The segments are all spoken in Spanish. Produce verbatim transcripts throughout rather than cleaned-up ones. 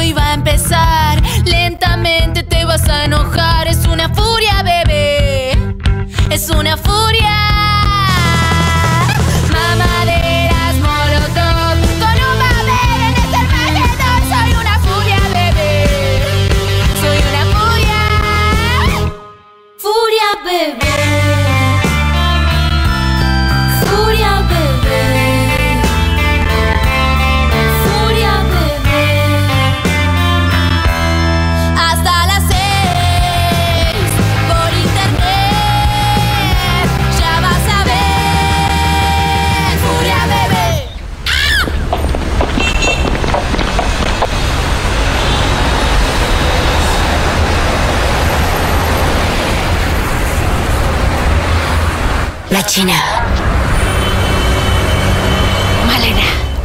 iba a empezar. Lentamente te vas a enojar. Es una furia, bebé. Es una furia. Mamaderas molotov con un babel en este alrededor. Soy una furia, bebé. Soy una furia. Furia, bebé. Furia, bebé. Furia, bebé. Hasta las seis por internet. Ya vas a ver. Furia, bebé. La China. Malena.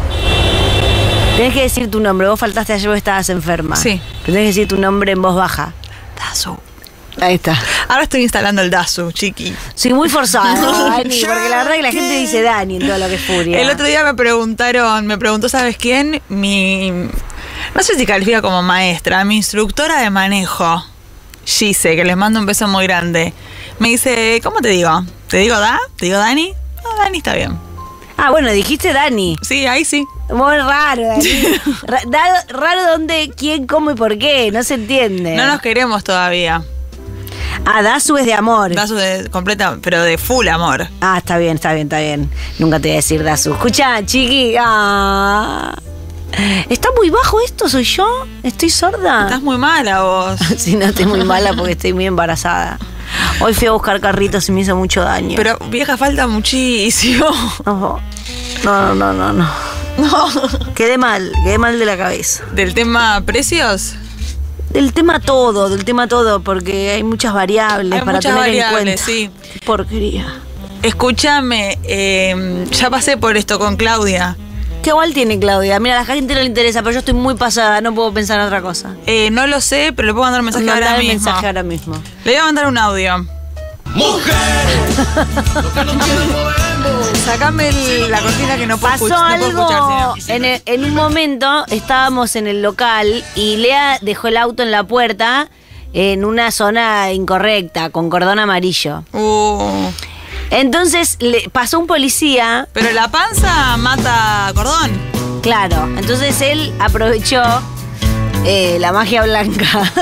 Tenés que decir tu nombre. Vos faltaste ayer porque estabas enferma. Sí. Pero tenés que decir tu nombre en voz baja. Dasu. Ahí está. Ahora estoy instalando el Dasu, chiqui. Sí, muy forzado, Dani, porque la verdad que la gente dice Dani en todo lo que es furia. El otro día me preguntaron, me preguntó, ¿sabes quién? Mi, no sé si califica como maestra, mi instructora de manejo, Gise, que les mando un beso muy grande. Me dice, ¿cómo te digo? ¿Te digo Da? ¿Te digo Dani? No, Dani está bien. Ah, bueno, dijiste Dani. Sí, ahí sí. Muy raro, Dani. Ra- da- raro dónde, quién, cómo y por qué. No se entiende. No nos queremos todavía. Ah, Dasu es de amor. Dasu de completa, pero de full amor. Ah, está bien, está bien, está bien. Nunca te voy a decir Dasu. Escucha, chiqui. Ah. ¿Está muy bajo esto? ¿Soy yo? ¿Estoy sorda? Estás muy mala vos. Sí, no, estoy muy mala porque estoy muy embarazada. Hoy fui a buscar carritos y me hizo mucho daño. Pero vieja, falta muchísimo. No, no, no, no, no. No. Quedé mal, quedé mal de la cabeza. ¿Del tema precios? Del tema todo, del tema todo, porque hay muchas variables Hay para muchas tener variables, en cuenta. sí. Qué porquería. Escúchame, eh, ya pasé por esto con Claudia. ¿Qué igual tiene Claudia? Mira, a la gente no le interesa, pero yo estoy muy pasada, no puedo pensar en otra cosa. Eh, no lo sé, pero le puedo mandar un mensaje Mandar ahora el mismo. mensaje ahora mismo. Le voy a mandar un audio. ¡Mujer! Lo que no quiero podemos. Sacame el- la cortina que no puedo, Pasó escuch- no puedo escuchar, algo, si no. en, el- en un momento estábamos en el local y Lea dejó el auto en la puerta en una zona incorrecta, con cordón amarillo. Uh, Entonces le pasó un policía, pero la panza mata cordón. claro, entonces él aprovechó eh, la magia blanca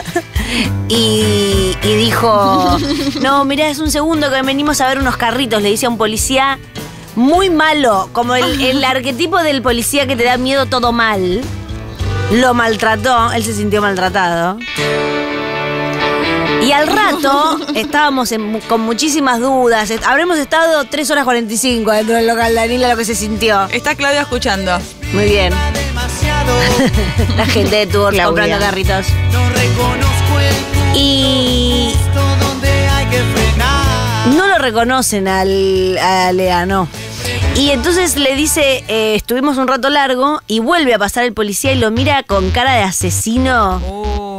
y, y dijo, no, mirá, es un segundo que venimos a ver unos carritos, le dice a un policía muy malo, como el, el arquetipo del policía que te da miedo todo mal. Lo maltrató, él se sintió maltratado. Y al rato estábamos en- con muchísimas dudas. Est- Habremos estado tres horas cuarenta y cinco dentro del local, Daniela, lo que se sintió. Está Claudia escuchando. Muy bien. Demasiado. La gente de Tours Claudia. comprando carritos. No reconozco el Y punto donde hay que frenar. no lo reconocen al, a Lea, no. Y entonces le dice, eh, estuvimos un rato largo y vuelve a pasar el policía y lo mira con cara de asesino. Uh,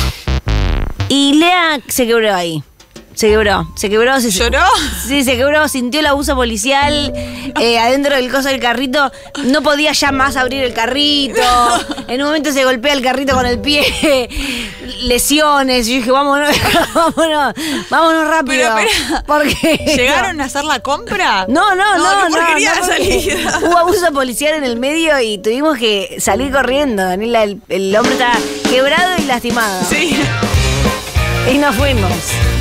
Y Lea se quebró ahí. Se quebró, se quebró. Se, ¿Lloró? Sí, se quebró, sintió el abuso policial eh, adentro del coso del carrito. No podía ya más abrir el carrito. En un momento se golpea el carrito con el pie. Lesiones. Y yo dije, vámonos, vámonos, vámonos rápido. Pero, espera, porque ¿llegaron a hacer la compra? No, no, no, qué no. porquería no, de porque salida. Hubo abuso policial en el medio y tuvimos que salir corriendo. Daniela, el, el hombre estaba quebrado y lastimado. Sí. Y nos fuimos.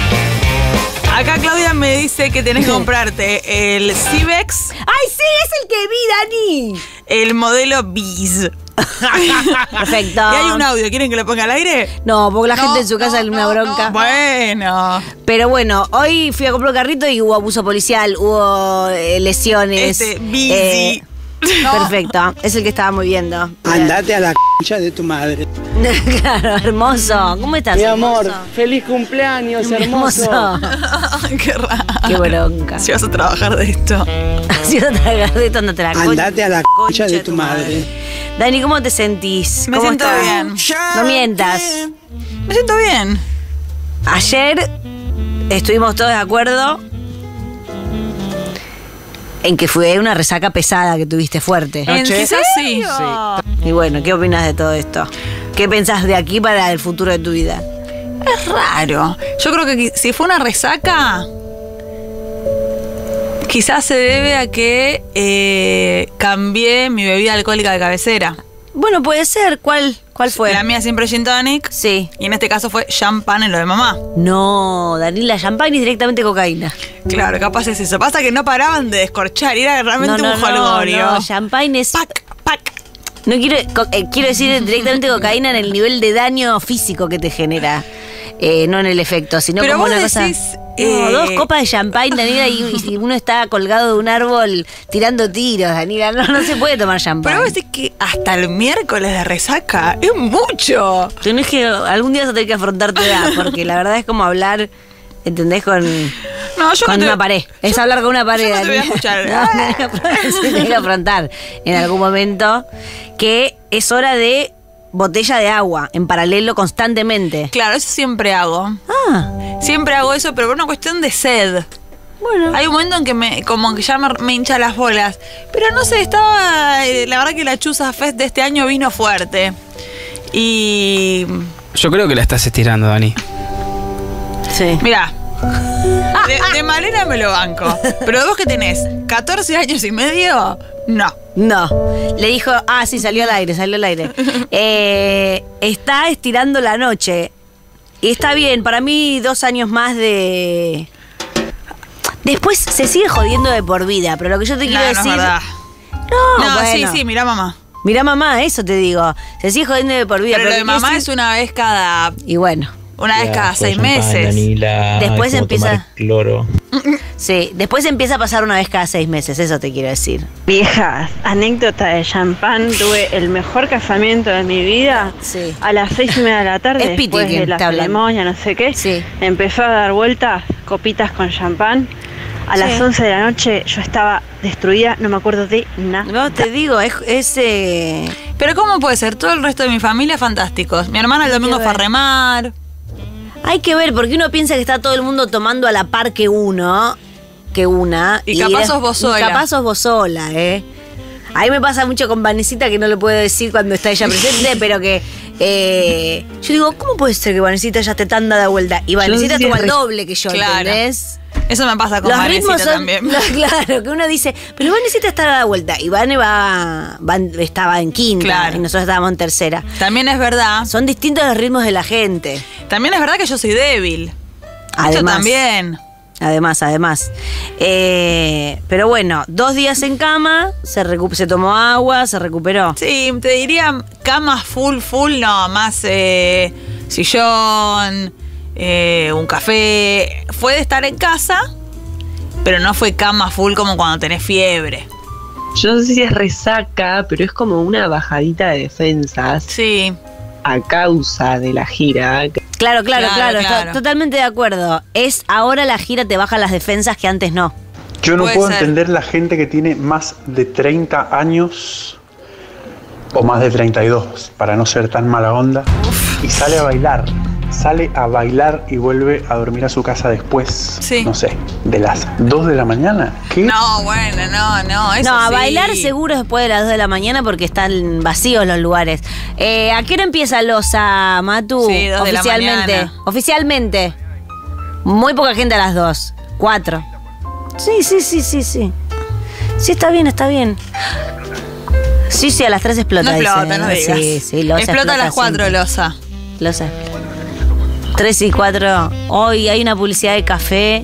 Acá Claudia me dice que tenés que comprarte el Civex, ¡Ay, sí! ¡Es el que vi, Dani! el modelo Biz. Perfecto. Y hay un audio, ¿quieren que lo ponga al aire? No, porque la No, gente en su casa no, le una no, bronca. no. Bueno. Pero bueno, hoy fui a comprar un carrito y hubo abuso policial, hubo eh, lesiones. Este, Bici. eh, Perfecto, es el que estábamos viendo. Andate a la concha de tu madre. Claro, hermoso. ¿Cómo estás, Mi hermoso? amor, feliz cumpleaños, Mi hermoso. Qué raro. Qué bronca. Si vas a trabajar de esto. Si no te hagas de esto, no te la Andate a la concha de tu madre. Dani, ¿cómo te sentís? Me ¿Cómo siento estás? bien. No mientas. Me siento bien. Ayer estuvimos todos de acuerdo en que fue una resaca pesada que tuviste fuerte. En- quizás sí. Y bueno, ¿qué opinas de todo esto? ¿Qué pensás de aquí para el futuro de tu vida? Es raro. Yo creo que qui- si fue una resaca, quizás se debe a que eh, cambié mi bebida alcohólica de cabecera. Bueno, puede ser. ¿Cuál, cuál fue? La mía siempre gin tonic. Sí. Y en este caso fue champán en lo de mamá. No, Danila, champán y directamente cocaína. Claro, capaz es eso. Pasa que no paraban de descorchar, era realmente no, no, un no, jolgorio. no, champán es... Pac, pac. No quiero, co- eh, quiero decir directamente cocaína en el nivel de daño físico que te genera. Eh, no en el efecto, sino Pero como vos una cosa... decís, No, eh, dos copas de champán, Danila, y, y uno está colgado de un árbol tirando tiros, Danila. No, no se puede tomar champán. Pero vos decís que hasta el miércoles de resaca es mucho. Tenés que, algún día vas a tener que afrontar tu edad, porque la verdad es como hablar, ¿entendés? Con, No, yo con no te- una pared. Es hablar con una pared. yo no te voy a Danila. escuchar. No, tenés que afrontar- se tenés que afrontar en algún momento que es hora de botella de agua en paralelo constantemente. Claro, eso siempre hago. Ah, Siempre hago eso, pero por una cuestión de sed. bueno. Hay un momento en que me, como que ya me, me hincha las bolas. Pero no sé, estaba. eh, La verdad que la Chusa Fest de este año vino fuerte. Y. Yo creo que la estás estirando, Dani. Sí. Mirá. De, de manera me lo banco. Pero vos que tenés catorce años y medio, no. No. Le dijo, ah, sí, salió al aire, salió al aire. Eh, está estirando la noche. Y está bien, para mí dos años más de... Después se sigue jodiendo de por vida, pero lo que yo te quiero No, no es decir... verdad. No, No, bueno. sí, sí, mirá mamá. Mirá mamá, eso te digo. Se sigue jodiendo de por vida. Pero lo pero de quiero mamá decir- es una vez cada. Y bueno, Una vez cada seis meses. Danila, Después ¿cómo empieza- tomar cloro. sí. Después empieza a pasar una vez cada seis meses, eso te quiero decir. Viejas, anécdota de champán, tuve el mejor casamiento de mi vida. Sí. A las seis y media de la tarde, Es Piti después quien de la está hablando. ceremonia, no sé qué, Sí. empezó a dar vueltas, copitas con champán. A Sí. las once de la noche yo estaba destruida, no me acuerdo de nada. No, te digo, es... es eh, Pero ¿cómo puede ser? Todo el resto de mi familia fantásticos. Mi hermana el Hay domingo que fue a ver. remar. Hay que ver, porque uno piensa que está todo el mundo tomando a la par que uno, que una. Y capaz sos vos y sola. capaz sos vos sola, ¿eh? A mí me pasa mucho con Vanesita, que no lo puedo decir cuando está ella presente, pero que eh, yo digo, ¿cómo puede ser que Vanesita ya esté tan dada vuelta? Y Vanesita sí toma es el re- doble que yo, Claro. ¿entendés? Eso me pasa con Los Vanesita ritmos son, también. los- claro, que uno dice, pero Vanesita está dada vuelta, y Vane va, va- estaba en quinta, Claro. y nosotros estábamos en tercera. También es verdad. Son distintos los ritmos de la gente. También es verdad que yo soy débil. Eso Además. también. Además, además. Eh, pero bueno, dos días en cama, se, recu- se tomó agua, se recuperó. Sí, te diría cama full, full, no, más eh, sillón, eh, un café. Fue de estar en casa, pero no fue cama full como cuando tenés fiebre. Yo no sé si es resaca, pero es como una bajadita de defensas Sí. a causa de la gira. Claro, claro, Claro, claro, claro. to- totalmente de acuerdo. Es ahora la gira te baja las defensas que antes no. Yo no Puede puedo ser. entender la gente que tiene más de treinta años o más de treinta y dos, para no ser tan mala onda, y sale a bailar. Sale a bailar y vuelve a dormir a su casa después, Sí. no sé, de las dos de la mañana. ¿Qué? No, bueno, no, no. Eso no, a sí. bailar seguro después de las dos de la mañana porque están vacíos los lugares. Eh, ¿A qué hora empieza Loza, Matu? Sí, dos de la Oficialmente. mañana. Oficialmente. Muy poca gente a las dos. Cuatro. Sí, sí, sí, sí, sí. Sí, está bien, está bien. Sí, sí, a las tres explota. No dice. explota, no digas. Sí, sí, Loza Explota a las cuatro, siempre. Loza. Loza. Tres y cuatro. Hoy hay una publicidad de café.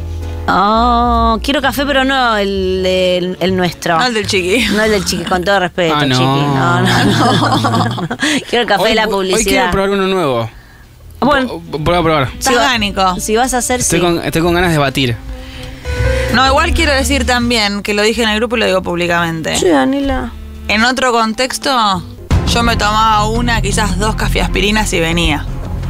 Oh, quiero café, pero no el, el, el nuestro. No el del chiqui. No el del chiqui, con todo respeto, Ah, no. chiqui. No, no, no. Quiero el café Hoy, de la hoy quiero publicidad. probar uno nuevo. Bueno, Voy a probar. Estás va- gánico. si vas a hacer, Estoy, sí. con, estoy con ganas de batir. No, igual quiero decir también, que lo dije en el grupo y lo digo públicamente. Sí, Daniela. En otro contexto, yo me tomaba una, quizás dos cafeaspirinas y venía.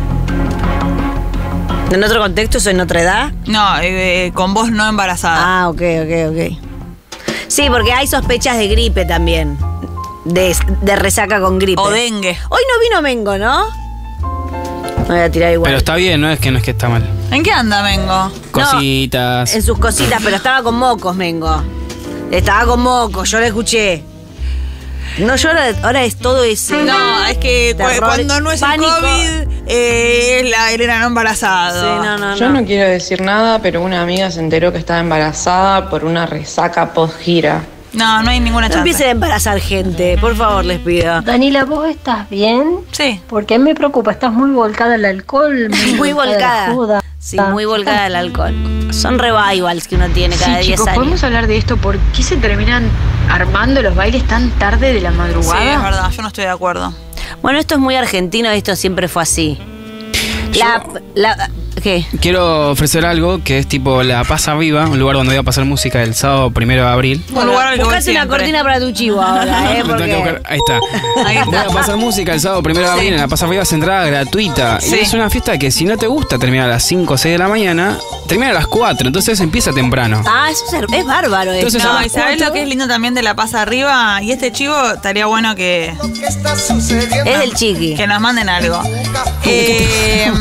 En otro contexto, eso en otra edad. No, eh, con vos no embarazada. Ah, ok, ok, ok. Sí, porque hay sospechas de gripe también. De, de resaca con gripe. O dengue. Hoy no vino Mengo, ¿no? Me voy a tirar igual. Pero está bien, no es que no es que está mal. ¿En qué anda, Mengo? Cositas. En sus cositas, pero estaba con mocos, Mengo. Estaba con mocos, yo lo escuché. No, yo ahora, ahora es todo ese. No, es que cu- terror, cuando no es pánico. el COVID, eh, es la Elena no embarazado. Sí, no, no, Yo no. no quiero decir nada, pero una amiga se enteró que estaba embarazada por una resaca post-gira. No, no hay ninguna No chance. empiecen a embarazar gente, por favor, les pido. Danila, ¿vos estás bien? Sí. Porque me preocupa, estás muy volcada al alcohol. Muy, Muy volcada. a la joda. Sí, muy volcada al alcohol. Son revivals que uno tiene cada Sí, diez chicos, años. ¿podemos hablar de esto? ¿Por qué se terminan armando los bailes tan tarde de la Sí, madrugada? es verdad, yo no estoy de acuerdo. Bueno, esto es muy argentino, esto siempre fue así. La, la, ¿Qué? Quiero ofrecer algo que es tipo la Pasa Viva, un lugar donde voy a pasar música el sábado primero de abril. Un lugar al que voy Buscate una siempre. cortina para tu chivo ahora, ¿eh? Me tengo que Porque... buscar- Ahí está. Ahí Voy está. a pasar música el sábado primero de abril Sí. en la Pasa Viva, es entrada gratuita. Sí. Y es una fiesta que si no te gusta termina a las cinco o seis de la mañana, termina a las cuatro, entonces empieza temprano. Ah, eso es, es bárbaro. esto. Entonces, No, a ¿y las sabés cuatro- lo que es lindo también de la Pasa Arriba? Y este chivo estaría bueno que, Es del chiqui. que nos manden algo. Eh,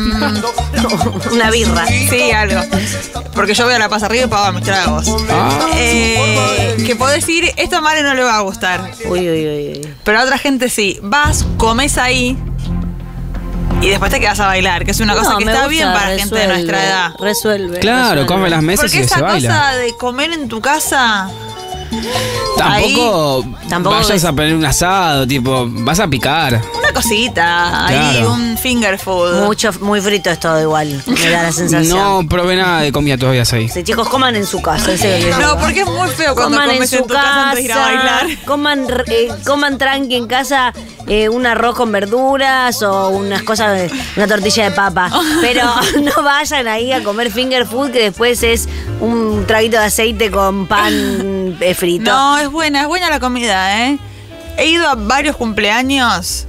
Una birra. sí, algo. Porque yo voy a la Pasa Arriba y pago mis tragos. Ah. Eh, que podés ir, esto a Mare no le va a gustar. Uy, uy, uy, uy. Pero a otra gente sí. Vas, comes ahí y después te quedas a bailar, que es una cosa No, que me está gusta, bien para gente de resuelve, nuestra edad. Resuelve. Claro, resuelve. come las mesas Porque y esa se cosa baila. de comer en tu casa. Tampoco, Tampoco vayas es- a poner un asado, tipo, vas a picar. Una cosita, ahí Claro. un finger food. Mucho, muy frito es todo igual. Me da la sensación. No probé nada de comida todavía ahí. Sí, chicos, coman en su casa. en serio les No, digo. porque es muy feo cuando Coman comes en en, su tu casa antes de ir a bailar. Coman, eh, coman tranqui en casa eh, un arroz con verduras o unas cosas, una tortilla de papa. Pero no vayan ahí a comer finger food que después es un traguito de aceite con pan eh, frito. No, es buena, es buena la comida, ¿eh? He ido a varios cumpleaños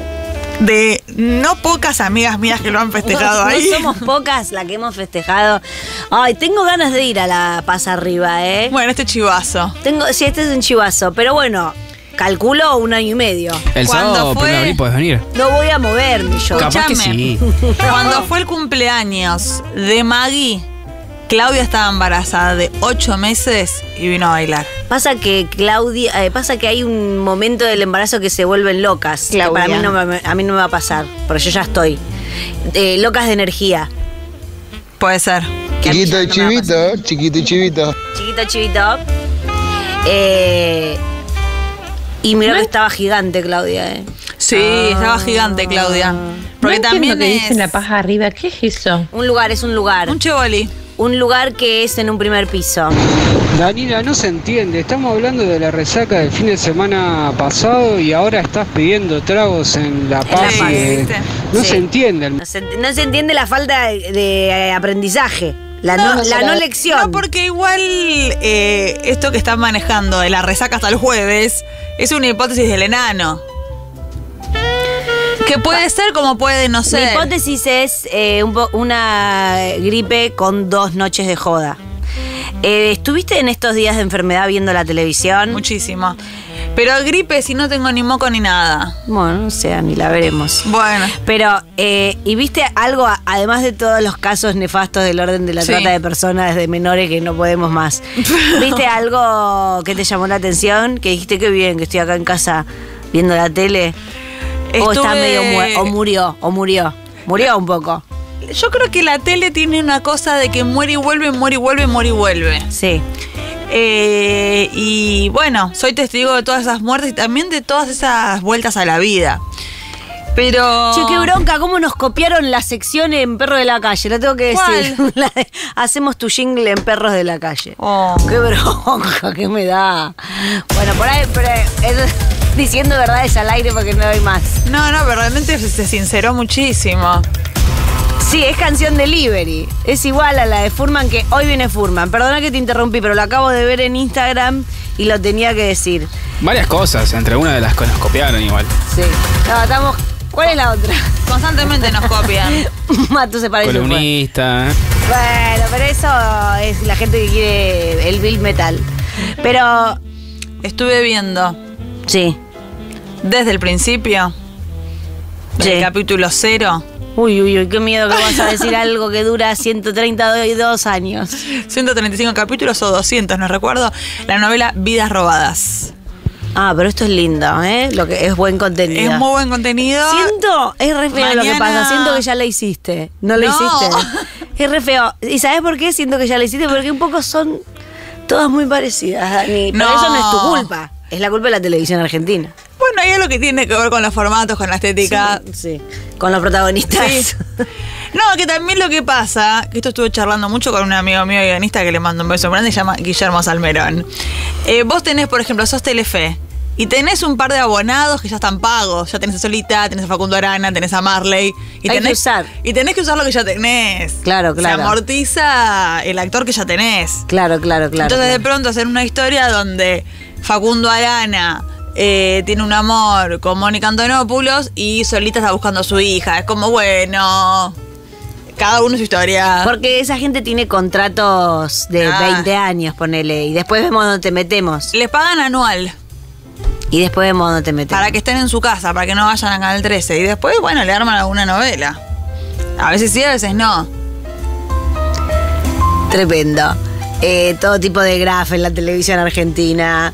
de no pocas amigas mías que lo han festejado No, ahí. no somos pocas las que hemos festejado. Ay, tengo ganas de ir a la Pasa Arriba, ¿eh? Bueno, este chivazo. Tengo, sí, este es un chivazo, pero bueno, calculo un año y medio. El ¿Cuándo sábado fue? primero de abril podés venir. No voy a moverme yo. Capaz que Escuchame. sí. Cuando fue el cumpleaños de Maggie, Claudia estaba embarazada de ocho meses y vino a bailar. Pasa que Claudia, eh, pasa que hay un momento del embarazo que se vuelven locas. Que Claudia. para mí no me, a mí no me va a pasar, porque yo ya estoy. Eh, locas de energía. Puede ser. Que a mí ya Chiquito no y me va a pasar. chivito, chiquito y chivito. Chiquito, chivito. Eh, y mirá que estaba gigante, Claudia. Eh. Sí, Ah. estaba gigante, Claudia. Porque no también entiendo que es dicen la paja arriba. ¿Qué es eso? Un lugar, es un lugar. un chevoli. Un lugar que es en un primer piso. Danila, no se entiende. Estamos hablando de la resaca del fin de semana pasado y ahora estás pidiendo tragos en La Paz. Paz, y- ¿viste? no Sí. se entiende. No se, no se entiende la falta de, de aprendizaje. La no, la no lección. No, porque igual eh, esto que están manejando de la resaca hasta el jueves es una hipótesis del enano. Que puede ser como puede no Mi ser. hipótesis es eh, un po- una gripe con dos noches de joda. Eh, ¿Estuviste en estos días de enfermedad viendo la televisión? Muchísimo. Pero gripe si no tengo ni moco ni nada. Bueno, no sé, ni la veremos. Bueno. Pero, eh, ¿y viste algo, a- además de todos los casos nefastos del orden de la Sí. trata de personas, de menores que no podemos más? ¿Viste algo que te llamó la atención? Que dijiste que bien, que estoy acá en casa viendo la tele. O está Estuve- medio mu- o murió, o murió. Murió un poco. Yo creo que la tele tiene una cosa de que muere y vuelve, muere y vuelve, muere y vuelve. Sí. Eh, y bueno, soy testigo de todas esas muertes y también de todas esas vueltas a la vida. Pero. Che, qué bronca, cómo nos copiaron la sección en Perros de la Calle, lo tengo que decir. ¿Cuál? La de, hacemos tu jingle en Perros de la Calle. Oh. Qué bronca que me da. Bueno, por ahí, pero es diciendo verdades al aire porque no doy más. No, no, pero realmente se sinceró muchísimo. Sí, es canción delivery. Es igual a la de Furman, que hoy viene Furman. Perdona que te interrumpí, pero lo acabo de ver en Instagram y lo tenía que decir. Varias cosas, entre una de las que nos copiaron igual. Sí. No, estamos. ¿Cuál es la otra? Constantemente nos copian. Mato se parece. Columnista, ¿eh? Bueno, pero eso es la gente que quiere el Bill Metal. Pero. Estuve viendo Sí. desde el principio, Sí. del capítulo cero, Uy, uy, uy, qué miedo que vas a decir algo que dura ciento treinta y dos años. ciento treinta y cinco capítulos o doscientos, no recuerdo, la novela Vidas Robadas. Ah, pero esto es lindo, ¿eh? Lo que es buen contenido. Es muy buen contenido. Siento, es re feo lo que Mañana- pasa. Siento que ya la hiciste. No la No. hiciste. Es re feo. ¿Y sabes por qué siento que ya la hiciste? Porque un poco son todas muy parecidas, Dani. Pero No. eso no es tu culpa. Es la culpa de la televisión argentina. Bueno, ahí es lo que tiene que ver con los formatos, con la estética. Sí, sí. Con los protagonistas. Sí. No, que también lo que pasa, que esto estuve charlando mucho con un amigo mío guionista que le mando un beso grande, se llama Guillermo Salmerón. Eh, vos tenés, por ejemplo, sos Telefe, y tenés un par de abonados que ya están pagos. Ya tenés a Solita, tenés a Facundo Arana, tenés a Marley. Y Hay tenés, que usar. Y tenés que usar lo que ya tenés. Claro, claro. Se amortiza el actor que ya tenés. Claro, claro, claro. Entonces claro. de pronto hacer una historia donde Facundo Arana eh, tiene un amor con Mónica Antonopoulos y Solita está buscando a su hija. Es como, bueno, cada uno su historia. Porque esa gente tiene contratos de Ah. veinte años, ponele. Y después vemos dónde te metemos. Les pagan anual Y después vemos dónde te metemos. para que estén en su casa, para que no vayan a Canal trece. Y después, bueno, le arman alguna novela. A veces sí, a veces no. Tremendo. Eh, todo tipo de graf en la televisión argentina.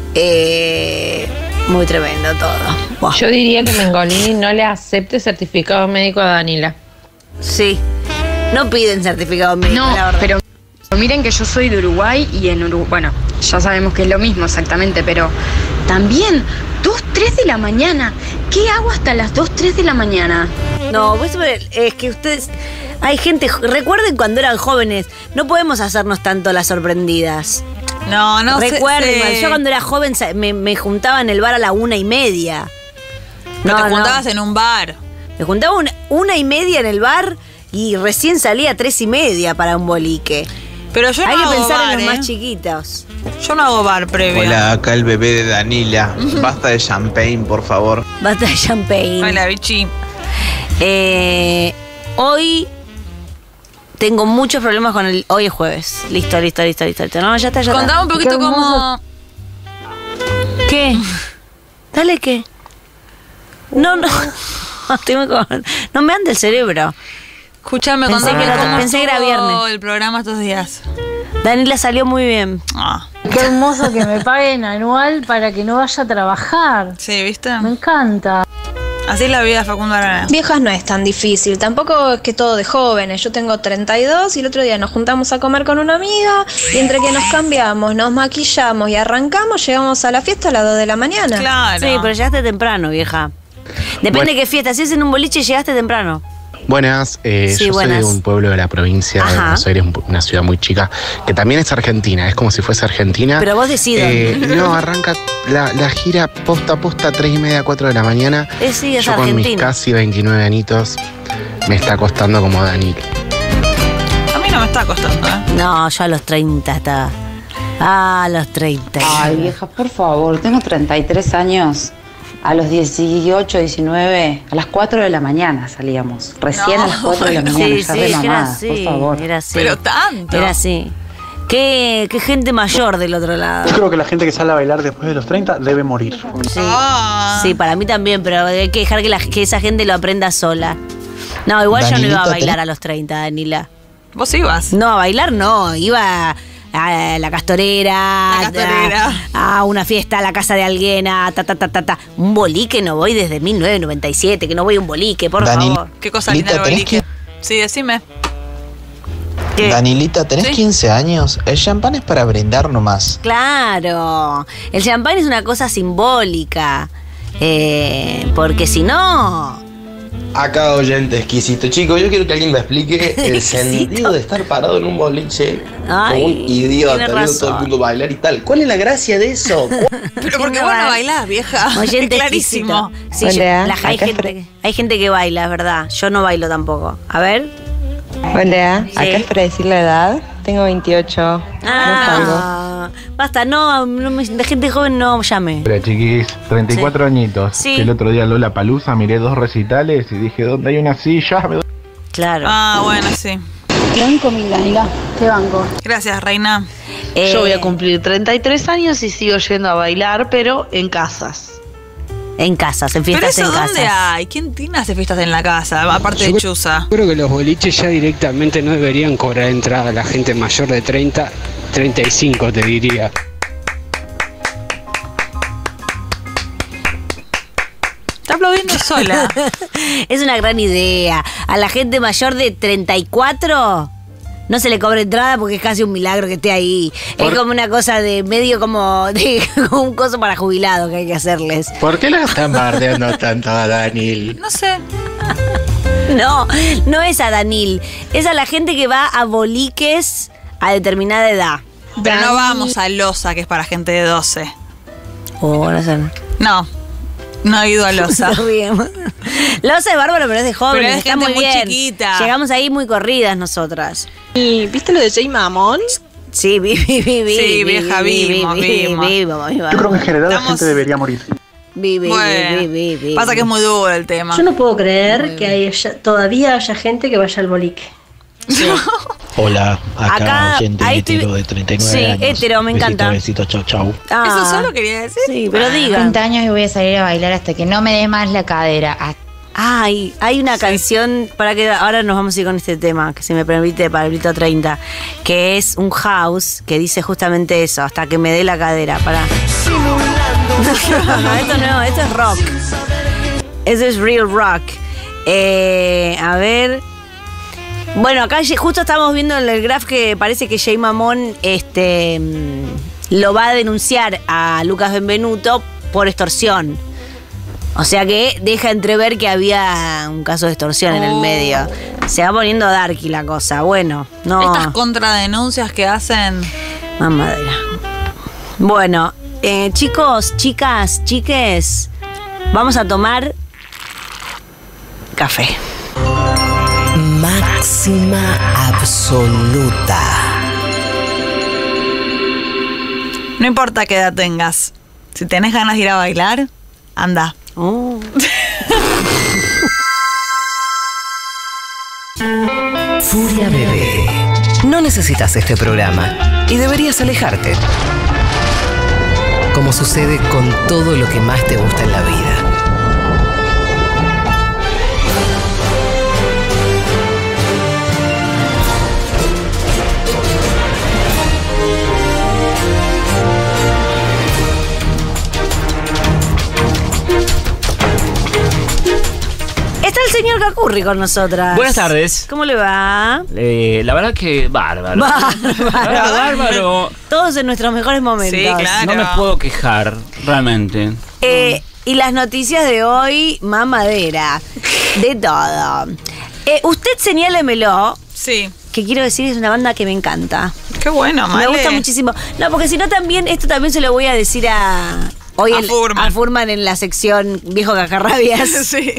Eh, muy tremendo todo. Buah. Yo diría que Mengolini no le acepte certificado médico a Danila. Sí. No piden certificado médico, No, la verdad. pero miren que yo soy de Uruguay y en Uruguay, bueno, ya sabemos que es lo mismo exactamente, pero también dos, tres de la mañana. ¿Qué hago hasta las dos, tres de la mañana? No, pues, es que ustedes... Hay gente... Recuerden cuando eran jóvenes. No podemos hacernos tanto las sorprendidas. No, no sé. Recuerden, sé. yo cuando era joven sa- me, me juntaba en el bar a la una y media. Pero No, te no. juntabas en un bar. Me juntaba una, una y media en el bar y recién salía a tres y media para un bolique. Pero yo no Hay que hago pensar bar, en los ¿eh? más chiquitos. Yo no hago bar previo. Hola, acá el bebé de Danila. Basta de champagne, por favor. Basta de champagne. Hola, bichi. Eh, hoy tengo muchos problemas con el... Hoy es jueves. Listo, listo, listo, listo. listo. No, ya está, ya está. Contame un poquito Qué cómo... hermoso. ¿Qué? Dale, ¿qué? No, no. Estoy muy con- No me anda el cerebro. Escúchame, Pensé contame que era- cómo pensé que era estuvo viernes. el programa estos días. Danila salió muy bien. Ah, Qué hermoso que me paguen anual para que no vaya a trabajar. sí, ¿viste? Me encanta. Así es la vida de Facundo Arana. Viejas no es tan difícil, tampoco es que todo de jóvenes. Yo tengo treinta y dos y el otro día nos juntamos a comer con una amiga y entre que nos cambiamos, nos maquillamos y arrancamos, llegamos a la fiesta a las dos de la mañana. Claro. Sí, pero llegaste temprano, vieja. Depende Bueno. de qué fiesta. Si es en un boliche, llegaste temprano. Buenas, eh, Sí, yo buenas. soy de un pueblo de la provincia de Ajá. Buenos Aires, un- una ciudad muy chica, que también es argentina, es como si fuese argentina. Pero vos decidas. Eh, no, arranca la, la gira posta a posta, tres y media, cuatro de la mañana. Eh, sí, es yo con mis argentina. casi veintinueve anitos me está costando como Dani. A mí no me está costando, ¿eh? No, yo a los treinta estaba. Ah, a los treinta. Ay, vieja, por favor, tengo treinta y tres años. A los dieciocho, diecinueve, a las cuatro de la mañana salíamos. Recién No, a las cuatro de la mañana, Sí, ya sí, re era mamada, así. por favor. Era así. Pero tanto. Era así. Qué, qué gente mayor del otro lado. Yo creo que la gente que sale a bailar después de los treinta debe morir. Sí. Ah. Sí, para mí también, pero hay que dejar que, la- que esa gente lo aprenda sola. No, igual yo no iba a Danilita, bailar tenés- a los treinta, Danila. Vos ibas. No, a bailar no, iba a la castorera, La castorera. A, a una fiesta, a la casa de alguien, a ta, ta, ta, ta, ta. Un bolique no voy desde mil novecientos noventa y siete, que no voy a un bolique, por Danil- favor. Qué cosa Lita, linda el ¿tenés boliche. Sí, decime. ¿Qué? Danilita, tenés Sí. quince años. El champán es para brindar nomás. Claro, el champán es una cosa simbólica, eh, porque si no... Acá oyente exquisito. Chicos, yo quiero que alguien me explique el sentido de estar parado en un boliche Ay, como un idiota, tiene viendo razón. todo el mundo bailar y tal. ¿Cuál es la gracia de eso? Pero porque no vos no va- bailás, vieja. Oyente Es clarísimo. exquisito. Sí, Hola, yo- la- hay, acá gente, hay gente que baila, es verdad. Yo no bailo tampoco. A ver. Hola, Sí. acá es para decir la edad. Tengo veintiocho. Ah, basta, no, no me- de gente joven no llame. Hola chiquis, treinta y cuatro añitos. Sí. El otro día Lola Palusa miré dos recitales y dije, ¿dónde hay una silla? Me doy- Claro. Ah, bueno, sí. Banco, mi Danila. Te banco. Gracias, reina. Eh, Yo voy a cumplir treinta y tres años y sigo yendo a bailar, pero en casas. En casas, en Pero fiestas eso, en ¿dónde casas. hay? ¿Quién tiene hace fiestas en la casa? Aparte de Yo Chuza. Creo que los boliches ya directamente no deberían cobrar entrada a la gente mayor de treinta, treinta y cinco te diría. Está aplaudiendo sola. Es una gran idea. A la gente mayor de treinta y cuatro no se le cobra entrada porque es casi un milagro que esté ahí. Por... Es como una cosa de medio como, de, como un coso para jubilados que hay que hacerles. ¿Por qué la están bardeando tanto a Danil? No sé. No, no es a Danil. Es a la gente que va a boliques a determinada edad. Pero no vamos a Loza, que es para gente de doce. Oh, no sé. No. No he ido a Loza. Loza es bárbaro, pero es de jóvenes. Pero es está gente muy muy bien. chiquita. Llegamos ahí muy corridas nosotras. ¿Y viste lo de Jay Mamón? Sí, vi, vi, vi, vi. Sí, vieja, vi, vimos, vi, vimos. vi, vimos, vimos. Yo creo que en general Estamos... la gente debería morir. Vi, vi, bueno, vi, vi, vi, pasa que es muy duro el tema. Yo no puedo creer que haya, todavía haya gente que vaya al boliche. Sí. Hola, acá, Acá, oyente ahí hetero estoy- de treinta y nueve sí, años. hetero, me Besito, encanta. Besito, chau, chau. Ah, Eso solo quería decir. Sí, pero diga. treinta años y voy a salir a bailar hasta que no me dé más la cadera. Ah, Ay, hay una canción, para que ahora nos vamos a ir con este tema, que se me permite para el grito treinta, que es un house que dice justamente eso, hasta que me dé la cadera. Para. No, no, esto no, esto es rock. Eso es real rock. Eh, a ver. Bueno, acá justo estamos viendo en el graph que parece que Jay Mamón este, lo va a denunciar a Lucas Benvenuto por extorsión. O sea que deja entrever que había un caso de extorsión en el medio. Se va poniendo darky la cosa. Bueno, no. Estas contradenuncias que hacen. Mamadera. Bueno, eh, chicos, chicas, chiques, vamos a tomar café. Máxima absoluta. No importa qué edad tengas. Si tenés ganas de ir a bailar, anda. Oh. Furia Bebé. No necesitas este programa y deberías alejarte. Como sucede con todo lo que más te gusta en la vida. Está el señor Cacurri con nosotras. Buenas tardes. ¿Cómo le va? Eh, la verdad que bárbaro. Bárbaro. Bárbaro. Todos en nuestros mejores momentos. Sí, claro. No me puedo quejar, realmente. Eh, y las noticias de hoy, mamadera. De todo. Eh, usted señálemelo. Sí. Que quiero decir es una banda que me encanta. Qué bueno, Male. Me gusta muchísimo. No, porque si no también, esto también se lo voy a decir a... Hoy A el- Furman. a Furman en la sección Viejo Cacarrabias. Sí.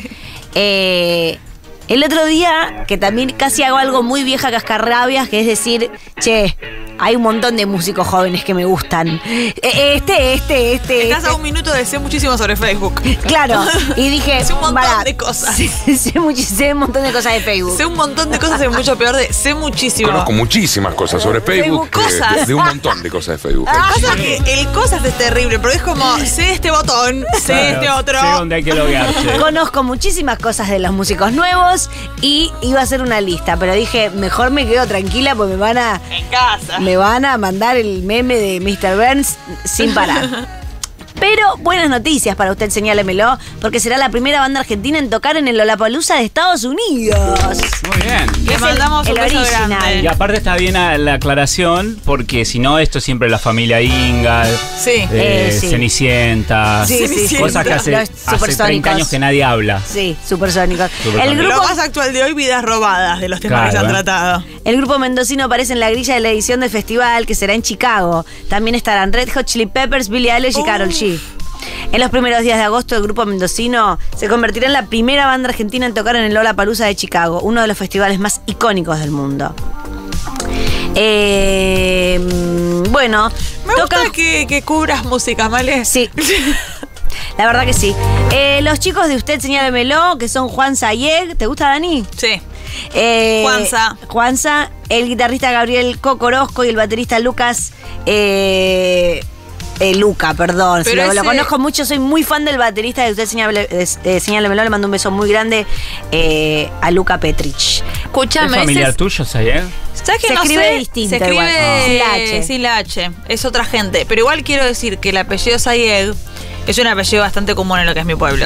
Eh, el otro día, que también casi hago algo muy vieja cascarrabias, que es decir, che, hay un montón de músicos jóvenes que me gustan. Eh, Este, este, este. Estás este. a un minuto de sé muchísimo sobre Facebook. Claro, y dije, sé un montón pará, de cosas. Sé, sé muchi- sé un montón de cosas de Facebook. Sé un montón de cosas, es mucho peor de sé muchísimo. Conozco muchísimas cosas sobre Facebook. Facebook, que- cosas. De, de un montón de cosas de Facebook. Pasa que el cosas es terrible, pero es como sé este botón, sé Claro, este otro. sé dónde hay que loguearse. Conozco muchísimas cosas de los músicos nuevos y iba a hacer una lista, pero dije, mejor me quedo tranquila porque me van a En casa. me van a mandar el meme de mister Burns sin parar. Pero buenas noticias para usted, señálemelo, porque será la primera banda argentina en tocar en el Lollapalooza de Estados Unidos. Muy bien. Le Es el- mandamos el un beso original. grande. Y aparte está bien a- la aclaración, porque si no, esto siempre la familia Ingal, Sí. eh, Eh, sí. Cenicienta, Sí, sí, sí. cosas que hace, Los hace treinta supersónicos. años que nadie habla. Sí, supersónicos. Supersónicos. El Lo grupo, más actual de hoy, vidas robadas de los temas que se han Claro, ¿eh? tratado. el grupo mendocino aparece en la grilla de la edición del festival que será en Chicago. También estarán Red Hot Chili Peppers, Billie Eilish y Karol G. En los primeros días de agosto, el grupo mendocino se convertirá en la primera banda argentina en tocar en el Lollapalooza de Chicago, uno de los festivales más icónicos del mundo. Eh, bueno, Me gusta que, que cubras música, ¿vale? Sí. La verdad que sí. Eh, los chicos de Usted Señálemelo, que son Juan Sayeg. ¿Te gusta, Dani? Sí. Eh, Juanza. Juanza, el guitarrista Gabriel Cocorosco y el baterista Lucas. Eh, eh, Luca, perdón. Si Pero lo, lo ese- conozco mucho, soy muy fan del baterista de Usted Señálemelo. Eh, Señálemelo, le mando un beso muy grande eh, a Luca Petrich. ¿Es Escúchame, familiar ese tuyo, Sayed? ¿sabes que Se no escribe sé? distinto Se escribe igual. Sin la H. sin la H. Es otra gente. Pero igual quiero decir que el apellido Sayed es un apellido bastante común en lo que es mi pueblo.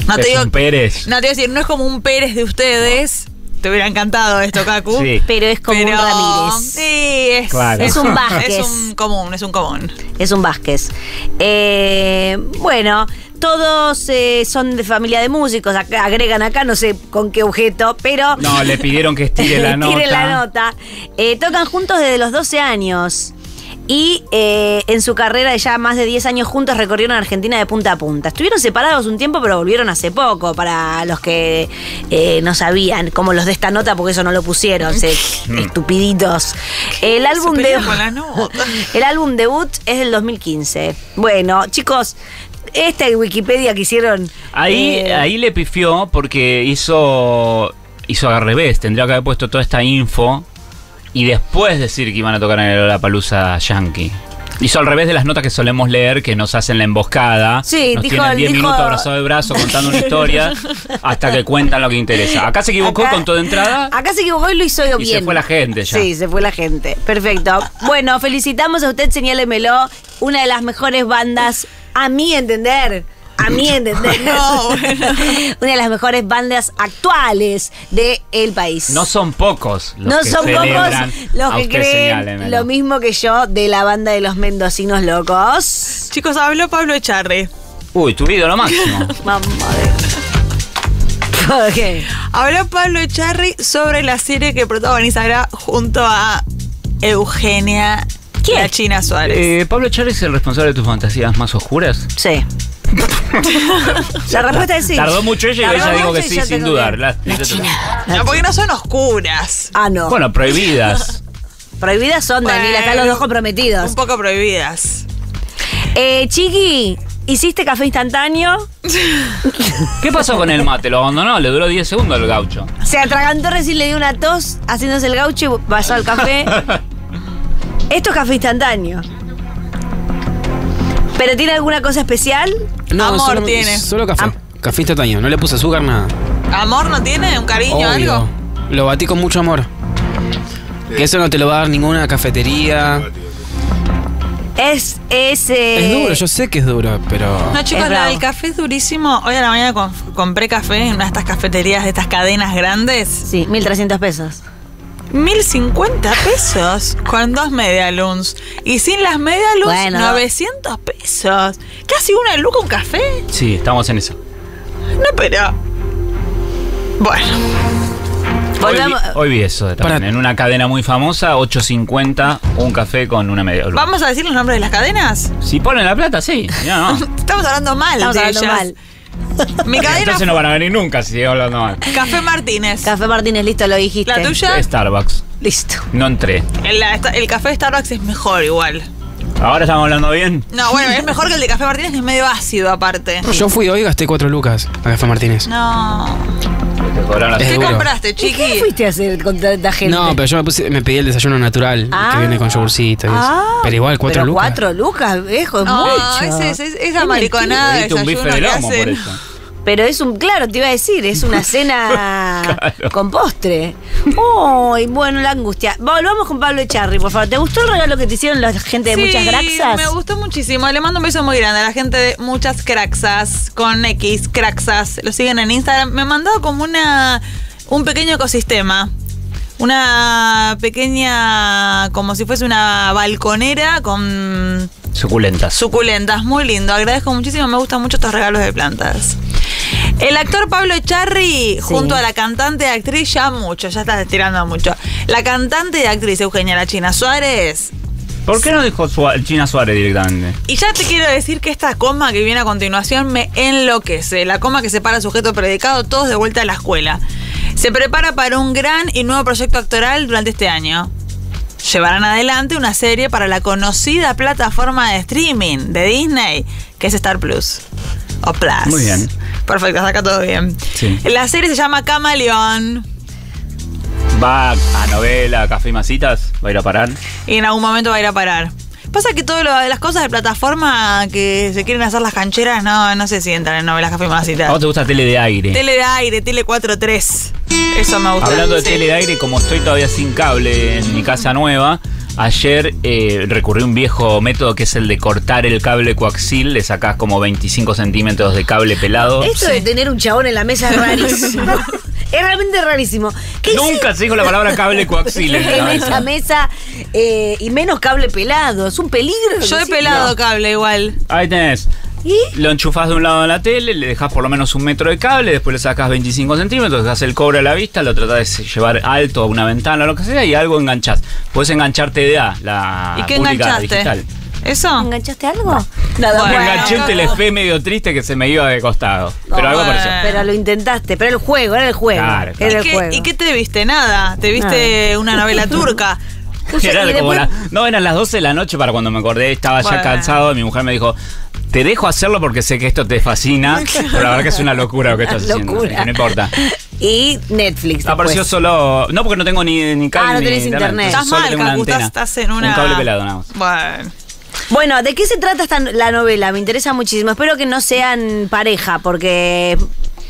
No te es digo, un Pérez. No te voy a decir, no es como un Pérez de ustedes. Te hubiera encantado esto, Cacu. Sí. Pero es como Pero, un Ramírez. Sí, es, Claro. Es un Vázquez. es un común, es un común. Es un Vázquez. Eh, bueno, todos eh, son de familia de músicos. Acá, agregan acá, no sé con qué objeto, pero. No, le pidieron que estire la nota. Tire la nota. Eh, tocan juntos desde los doce años. Y eh, en su carrera de ya más de diez años juntos recorrieron Argentina de punta a punta. Estuvieron separados un tiempo, pero volvieron hace poco, para los que eh, no sabían, como los de esta nota, porque eso no lo pusieron, se, estupiditos. El álbum, Se de, pelean con la nota. el álbum debut es del dos mil quince. Bueno, chicos, esta Wikipedia que hicieron... Ahí, eh, ahí le pifió porque hizo, hizo al revés. Tendría que haber puesto toda esta info y después decir que iban a tocar en el Lollapalooza Yankee. Hizo al revés de las notas que solemos leer, que nos hacen la emboscada. Sí, nos dijo- tienen diez dijo- minutos abrazados de brazo contando una historia hasta que cuentan lo que interesa. Acá se equivocó Acá- con todo de entrada Acá se equivocó y lo hizo y bien. se fue la gente ya. Sí, se fue la gente. Perfecto. Bueno, felicitamos a usted, señálemelo, una de las mejores bandas, a mi entender. A mi entender. No, bueno. Una de las mejores bandas actuales del país. No son pocos los No que son pocos celebran los a que usted, creen señálemelo. lo mismo que yo de la banda de los mendocinos locos. Chicos, habló Pablo Echarri. Uy, tu ídolo máximo. Vamos a ver. ¿Por qué? Habló Pablo Echarri sobre la serie que protagonizará junto a Eugenia ¿Quién? La China Suárez. Eh, ¿Pablo Echar es el responsable de tus fantasías más oscuras? Sí. La respuesta es sí. Tardó mucho ella y Tardó ella dijo mucho que y sí, ya sin tengo dudar. que- La- La China. No, porque no son oscuras. Ah, no. Bueno, prohibidas. Prohibidas son, Daniela, están los dos comprometidos. Un poco prohibidas. Eh, Chiqui, ¿hiciste café instantáneo? ¿Qué pasó con el mate? ¿Lo abandonó? Le duró diez segundos al gaucho. Se atragantó recién, le dio una tos haciéndose el gaucho y pasó al café. Esto es café instantáneo. ¿Pero tiene alguna cosa especial? No, Amor solo, tiene. Solo café. Café instantáneo. No le puse azúcar, nada. ¿Amor no tiene? ¿Un cariño Obvio. algo? Lo batí con mucho amor. Que eso no te lo va a dar ninguna cafetería. Es, es, eh, Es duro, yo sé que es duro, pero... No, chicos, Es la bravo. del café es durísimo. Hoy a la mañana com- compré café en una de estas cafeterías, de estas cadenas grandes. Sí, mil trescientos pesos. mil cincuenta pesos con dos medialuns. Y sin las medialuns, Bueno. novecientos pesos. Casi una luca un café. Sí, estamos en eso. No, pero... Bueno. Hoy vi, Volvamos- hoy vi eso también. En una cadena muy famosa, ocho cincuenta, un café con una media luna. ¿Vamos a decir los nombres de las cadenas? Si ponen la plata, sí. Ya no. Estamos hablando mal Estamos de hablando ellas. mal. Mi cadena Entonces no van a venir nunca si sigo hablando mal. Café Martínez. Café Martínez, listo, lo dijiste. ¿La tuya? Starbucks. Listo. No entré. El, la- el café de Starbucks es mejor igual. Ahora estamos hablando bien. No, bueno, es mejor que el de Café Martínez, que es medio ácido aparte. Yo fui hoy y gasté cuatro lucas a Café Martínez. No. Te cobraron la- Es ¿Qué duro. compraste, ¿Y qué chiqui? fuiste a hacer con tanta gente? No, pero yo me, puse, me pedí el desayuno natural, Ah. que viene con yogurcito y eso. Ah, Pero igual, cuatro pero lucas. cuatro lucas, viejo, es No, mucho. ese- ese- esa Es mariconada de Pediste un bife desayuno de que lomo por hacen. eso. Pero es un, claro, te iba a decir, es una cena Claro. con postre. Ay, bueno, la angustia. Volvamos con Pablo Echarri, por favor. ¿Te gustó el regalo que te hicieron la gente de Sí, Muchas Graxas? me gustó muchísimo. Le mando un beso muy grande a la gente de Muchas Craxas, con X, Craxas. Lo siguen en Instagram. Me mandó como una un pequeño ecosistema. Una pequeña, como si fuese una balconera con Suculentas. suculentas. Muy lindo. Agradezco muchísimo. Me gustan mucho estos regalos de plantas. El actor Pablo Echarri, junto a la cantante y actriz, ya mucho, ya estás estirando mucho. La cantante y actriz Eugenia La China Suárez. ¿Por qué no dijo Sua- China Suárez directamente? Y ya te quiero decir que esta coma que viene a continuación me enloquece. La coma que separa sujeto predicado, todos de vuelta a la escuela. Se prepara para un gran y nuevo proyecto actoral durante este año. Llevarán adelante una serie para la conocida plataforma de streaming de Disney, que es Star Plus. O Plus. Muy bien. Perfecto, acá todo bien. Sí. La serie se llama Camaleón. Va a novela, a café y masitas, va a ir a parar. Y en algún momento va a ir a parar. Pasa que todo lo de las cosas de plataforma que se quieren hacer las cancheras, no, no sé si entran en novelas café y ¿A masitas. vos te gusta tele de aire? Tele de aire, Tele cuatro tres. Eso me gusta. Hablando de Sí. tele de aire, como estoy todavía sin cable en mi casa nueva, Ayer eh, recurrí a un viejo método que es el de cortar el cable coaxil. Le sacás como veinticinco centímetros de cable pelado. Esto sí. de tener un chabón en la mesa es rarísimo. Es realmente rarísimo. Nunca se dijo la palabra cable coaxil en, en esa mesa eh, y menos cable pelado. Es un peligro. Yo he pelado no. cable igual. Ahí tenés. ¿Y? Lo enchufás de un lado de la tele, le dejás por lo menos un metro de cable, después le sacás veinticinco centímetros, dejás el cobre a la vista, lo tratás de llevar alto a una ventana o lo que sea y algo enganchás. Puedes enganchar T D A, la ¿Y qué pública enganchaste? digital. ¿Eso? ¿Enganchaste algo? Nada, bueno, bueno. Enganché un Telefe medio triste que se me iba de costado. No, pero algo bueno. pareció. Pero lo intentaste, pero el juego, era el juego. Claro, claro. Era ¿Y, el qué, juego. ¿Y qué te viste? Nada. ¿Te viste Nada. una novela turca? Era y como después- la- no, eran las doce de la noche para cuando me acordé, estaba ya Bueno. cansado y mi mujer me dijo, te dejo hacerlo porque sé que esto te fascina, pero la verdad que es una locura lo que estás haciendo. Locura. Dije, no importa. Y Netflix. Apareció después. solo, no porque no tengo ni, ni cable Ah, no ni tenés internet. entonces Estás solo mal, tengo una Cacu, antena. estás, estás en una... Un cable pelado nada más. Bueno. Bueno, ¿de qué se trata esta, la novela? Me interesa muchísimo. Espero que no sean pareja, porque...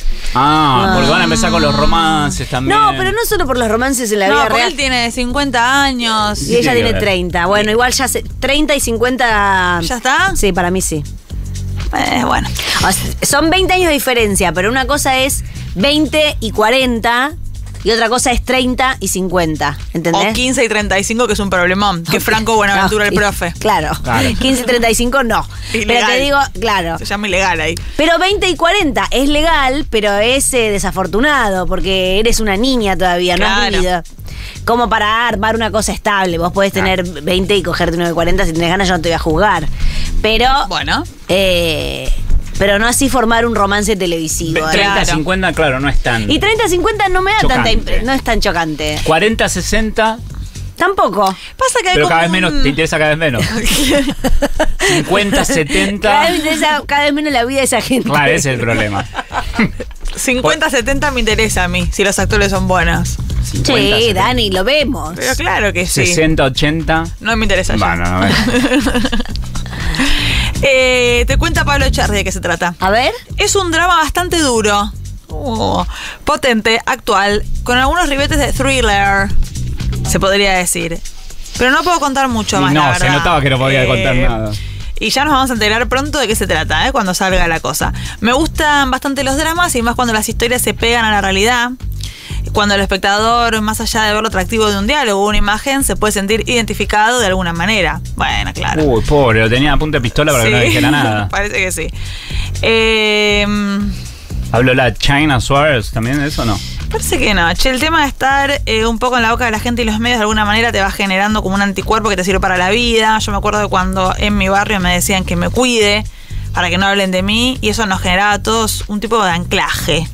Ah, Ah. porque van a empezar con los romances también. No, pero no solo por los romances en la No, vida porque real. él tiene cincuenta años. Y ella tiene que tiene ver. treinta. Bueno, igual ya se, treinta y cincuenta... ¿Ya está? Sí, para mí sí. Eh, bueno. O sea, son veinte años de diferencia, pero una cosa es veinte y cuarenta y otra cosa es treinta y cincuenta. ¿Entendés? O quince y treinta y cinco, que es un problemón. Que Franco Buenaventura, No, el y- profe. Claro. Claro. quince y treinta y cinco no. Ilegal. Pero te digo, claro. Se llama ilegal ahí. Pero veinte y cuarenta es legal, pero es eh, desafortunado porque eres una niña todavía, no has Claro. vivido. Como para armar una cosa estable. Vos podés tener veinte y cogerte uno de cuarenta, si tenés ganas yo no te voy a juzgar. Pero... Bueno. eh, pero no así formar un romance televisivo. ¿eh? treinta, Claro. cincuenta, claro, no es tan. Y treinta cincuenta no me da Chocante. tanta impre- no es tan chocante. cuarenta, sesenta, Tampoco. Pasa que hay pero como cada vez un- menos, te interesa cada vez menos. cincuenta, setenta. Cada vez, me interesa cada vez menos la vida de esa gente. Claro, ese es el problema. cincuenta, setenta me interesa a mí, si los actores son buenos. cincuenta, Sí, setenta. Dani, lo vemos. Pero claro que sí. sesenta, ochenta. No me interesa ya. Bueno, no, no. Eh, te cuenta Pablo Echarri de qué se trata. A ver. Es un drama bastante duro, uh, potente, actual, con algunos ribetes de thriller, se podría decir. Pero no puedo contar mucho Y más, no, la se verdad. notaba que no podía contar nada. Y ya nos vamos a enterar pronto de qué se trata, ¿eh? Cuando salga la cosa. Me gustan bastante los dramas y más cuando las historias se pegan a la realidad. Cuando el espectador, más allá de ver lo atractivo de un diálogo o una imagen, se puede sentir identificado de alguna manera. Bueno, claro. Uy, pobre, lo tenía a punta de pistola para que no Sí, dijera nada. Parece que sí. Eh, ¿Habló la China Suárez también de eso o no? parece que no. Che, el tema de estar eh, un poco en la boca de la gente y los medios de alguna manera te va generando como un anticuerpo que te sirve para la vida. Yo me acuerdo de cuando en mi barrio me decían que me cuide para que no hablen de mí y eso nos generaba a todos un tipo de anclaje.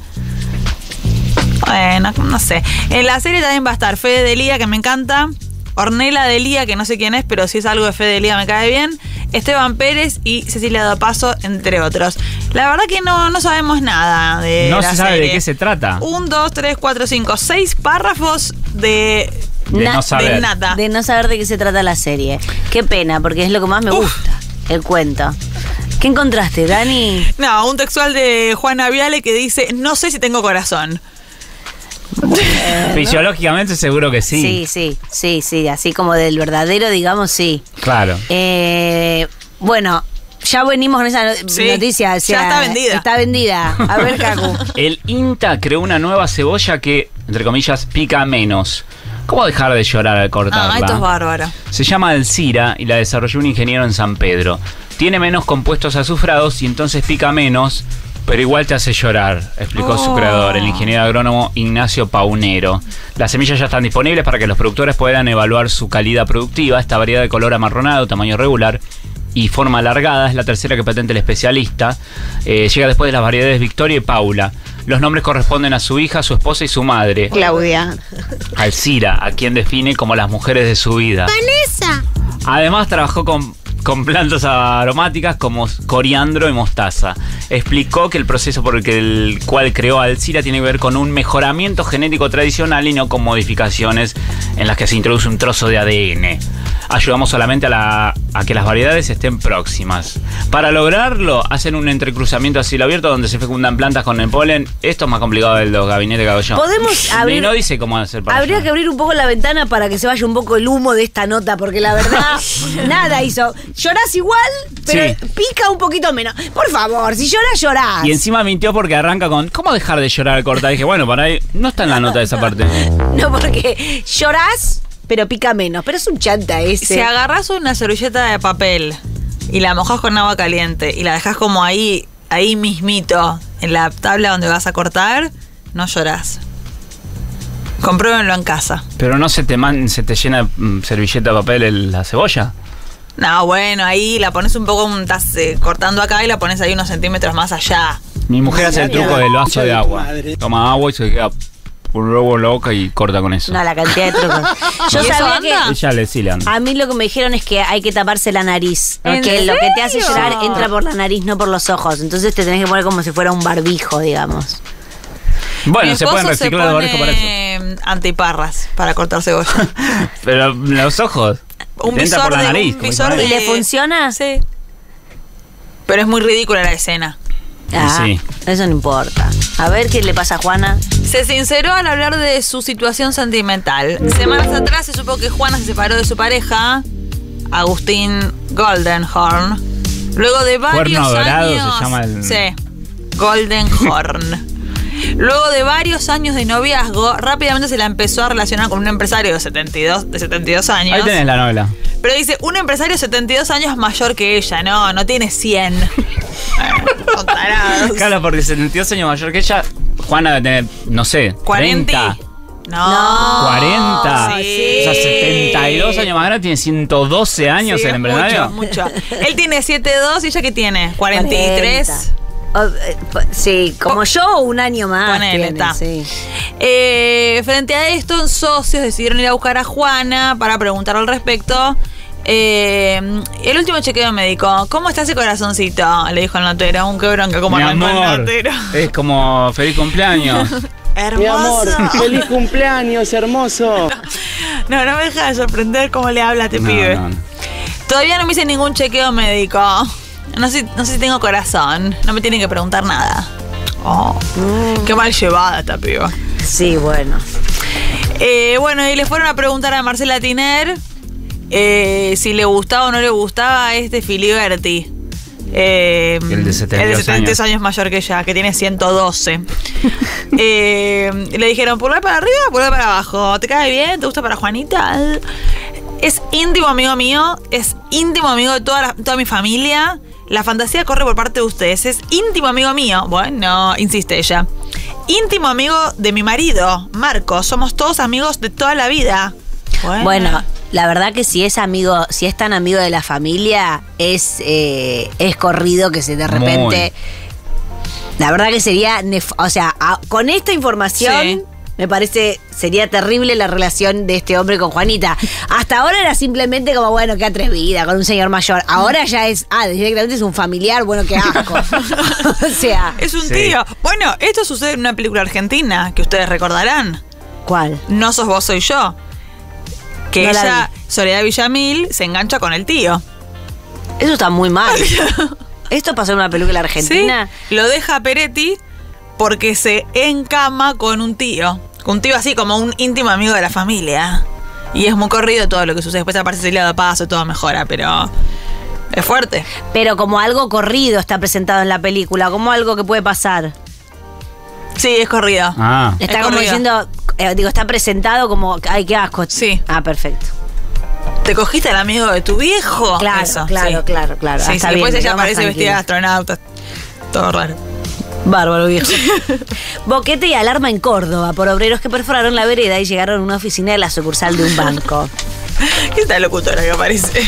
Bueno, no sé. En la serie también va a estar Fede Delía, que me encanta. Ornella Delía, que no sé quién es, pero si es algo de Fede Delía me cae bien. Esteban Pérez y Cecilia Dopaso, entre otros. La verdad que no, no sabemos nada de No la se sabe serie. de qué se trata. Un, dos, tres, cuatro, cinco, seis párrafos de, De Na- no saber. de nada. De no saber de qué se trata la serie. Qué pena, porque es lo que más me gusta, el cuento. ¿Qué encontraste, Dani? No, un textual de Juana Viale que dice, no sé si tengo corazón. Fisiológicamente seguro que sí. Sí, sí, sí, sí, así como del verdadero, digamos, sí. Claro. Eh, bueno, ya venimos con esa no- Sí, noticia. o sea, ya está vendida. Está vendida. A ver, Cacu. El INTA creó una nueva cebolla que, entre comillas, pica menos. ¿Cómo dejar de llorar al cortarla? Ah, esto es bárbaro. Se llama Alcira y la desarrolló un ingeniero en San Pedro. Tiene menos compuestos azufrados y entonces pica menos, pero igual te hace llorar, explicó su Oh. creador, el ingeniero agrónomo Ignacio Paunero. Las semillas ya están disponibles para que los productores puedan evaluar su calidad productiva. Esta variedad de color amarronado, tamaño regular y forma alargada es la tercera que patenta el especialista. Eh, llega después de las variedades Victoria y Paula. Los nombres corresponden a su hija, su esposa y su madre. Claudia. Alcira, a quien define como las mujeres de su vida. Vanessa. Además trabajó con con plantas aromáticas como coriandro y mostaza. Explicó que el proceso por el, que el cual creó Alcira tiene que ver con un mejoramiento genético tradicional y no con modificaciones en las que se introduce un trozo de A D N. Ayudamos solamente a, la, a que las variedades estén próximas. Para lograrlo, hacen un entrecruzamiento a cielo abierto donde se fecundan plantas con el polen. Esto es más complicado del los gabinetes de Cagollón. Podemos abrir. Y no dice cómo hacer para Habría allá. que abrir un poco la ventana para que se vaya un poco el humo de esta nota, porque la verdad, nada hizo. Llorás igual, pero Sí. pica un poquito menos. Por favor, si llorás, llorás. Y encima mintió porque arranca con ¿cómo dejar de llorar al cortar? Dije, bueno, para ahí no está en la nota de esa parte. No, porque llorás, pero pica menos. Pero es un chanta ese. Si agarrás una servilleta de papel y la mojás con agua caliente y la dejás como ahí, ahí mismito, en la tabla donde vas a cortar, no llorás. Compruébenlo en casa. Pero no se te man, se te llena mm, servilleta de papel el- la cebolla. No, bueno, ahí la pones un poco, estás eh, cortando acá y la pones ahí unos centímetros más allá. Mi mujer hace el truco del vaso de agua. Toma agua y se queda un robo en la boca y corta con eso. No, la cantidad de trucos. Yo ¿Y eso sabía anda? que. Ella le sí le anda. A mí lo que me dijeron es que hay que taparse la nariz. ¿En Que lo que te hace serio? llorar entra por la nariz, no por los ojos. Entonces te tenés que poner como si fuera un barbijo, digamos. Bueno, Mi se pueden esposo reciclar los barbijos para eso. pone antiparras para cortar cebolla. Pero los ojos. Un te entra visor por la de- nariz. un como visor si de- ¿Y fuera- le funciona? Sí. Pero es muy ridícula la escena. Ah, Sí. eso no importa. A ver qué le pasa a Juana. Se sinceró al hablar de su situación sentimental. Semanas atrás se supo que Juana se separó de su pareja, Agustín Goldenhorn, luego de varios Cuerno dorado años. se llama el- Sí, Goldenhorn. Luego de varios años de noviazgo, rápidamente se la empezó a relacionar con un empresario de setenta y dos, de setenta y dos años. Ahí tenés la novela. Pero dice, un empresario setenta y dos años mayor que ella. No, no tiene cien. Son tarados. Claro, porque setenta y dos años mayor que ella, Juana debe tener, no sé, cuarenta. treinta, No. cuarenta. Sí. O sea, setenta y dos años más grande, tiene ciento doce años Sí, el es empresario. mucho, mucho. Él tiene siete dos y ella que tiene cuarenta y tres. O, eh, p- sí, como yo, un año más. Ponele, tiene, está. sí. Eh, frente a esto, socios decidieron ir a buscar a Juana para preguntar al respecto. Eh, el último chequeo médico, ¿cómo está ese corazoncito? Le dijo el notero, un quebrón que como Mi arrancó el amor, notero. es como feliz cumpleaños. Hermoso. feliz cumpleaños, hermoso. No, no me deja de sorprender cómo le habla a este No, pibe. no, no. Todavía no me hice ningún chequeo médico. No sé, no sé si tengo corazón. No me tienen que preguntar nada. Oh, qué mal llevada esta piba. Sí, bueno. Eh, bueno, y le fueron a preguntar a Marcela Tiner eh, si le gustaba o no le gustaba este Filiberti. Eh, El de setenta y dos el de setenta y dos años. años mayor que ella, que tiene ciento doce. eh, le dijeron, ¿pulgar para arriba o pulgar para abajo? ¿Te cae bien? ¿Te gusta para Juanita? Es íntimo amigo mío, es íntimo amigo de toda, la- toda mi familia. La fantasía corre por parte de ustedes. Es íntimo amigo mío. Bueno, insiste ella. Íntimo amigo de mi marido, Marco. Somos todos amigos de toda la vida. Bueno, Bueno, la verdad que si es amigo, si es tan amigo de la familia, es, eh, es corrido que se de repente. La verdad que sería. nef- O sea, a- con esta información. Sí. Me parece, sería terrible la relación de este hombre con Juanita. Hasta ahora era simplemente como, bueno, qué atrevida, con un señor mayor. Ahora ya es, ah, directamente es un familiar, bueno, qué asco. O sea. es un Sí. tío. Bueno, esto sucede en una película argentina que ustedes recordarán. ¿Cuál? No sos vos, soy yo. Que No la ella, Soledad Villamil, se engancha con el tío. Eso está muy mal. ¿Esto pasó en una película argentina? Sí, lo deja a Peretti porque se encama con un tío. Un tío así como un íntimo amigo de la familia. Y es muy corrido todo lo que sucede. Después aparece Celia de Paso y todo mejora, pero es fuerte. Pero como algo corrido está presentado en la película, como algo que puede pasar. Sí, es corrido. Ah. Está Es como corrido. diciendo, eh, digo, está presentado como, ay, qué asco. Sí. Ah, perfecto. ¿Te cogiste al amigo de tu viejo? Claro, Eso, claro, sí. claro, claro. Sí, Ah, sí, está después bien, me ella quedo más aparece vestida de astronauta. Todo raro. Bárbaro, viejo. Boquete y alarma en Córdoba por obreros que perforaron la vereda y llegaron a una oficina de la sucursal de un banco. Esta locutora que aparece.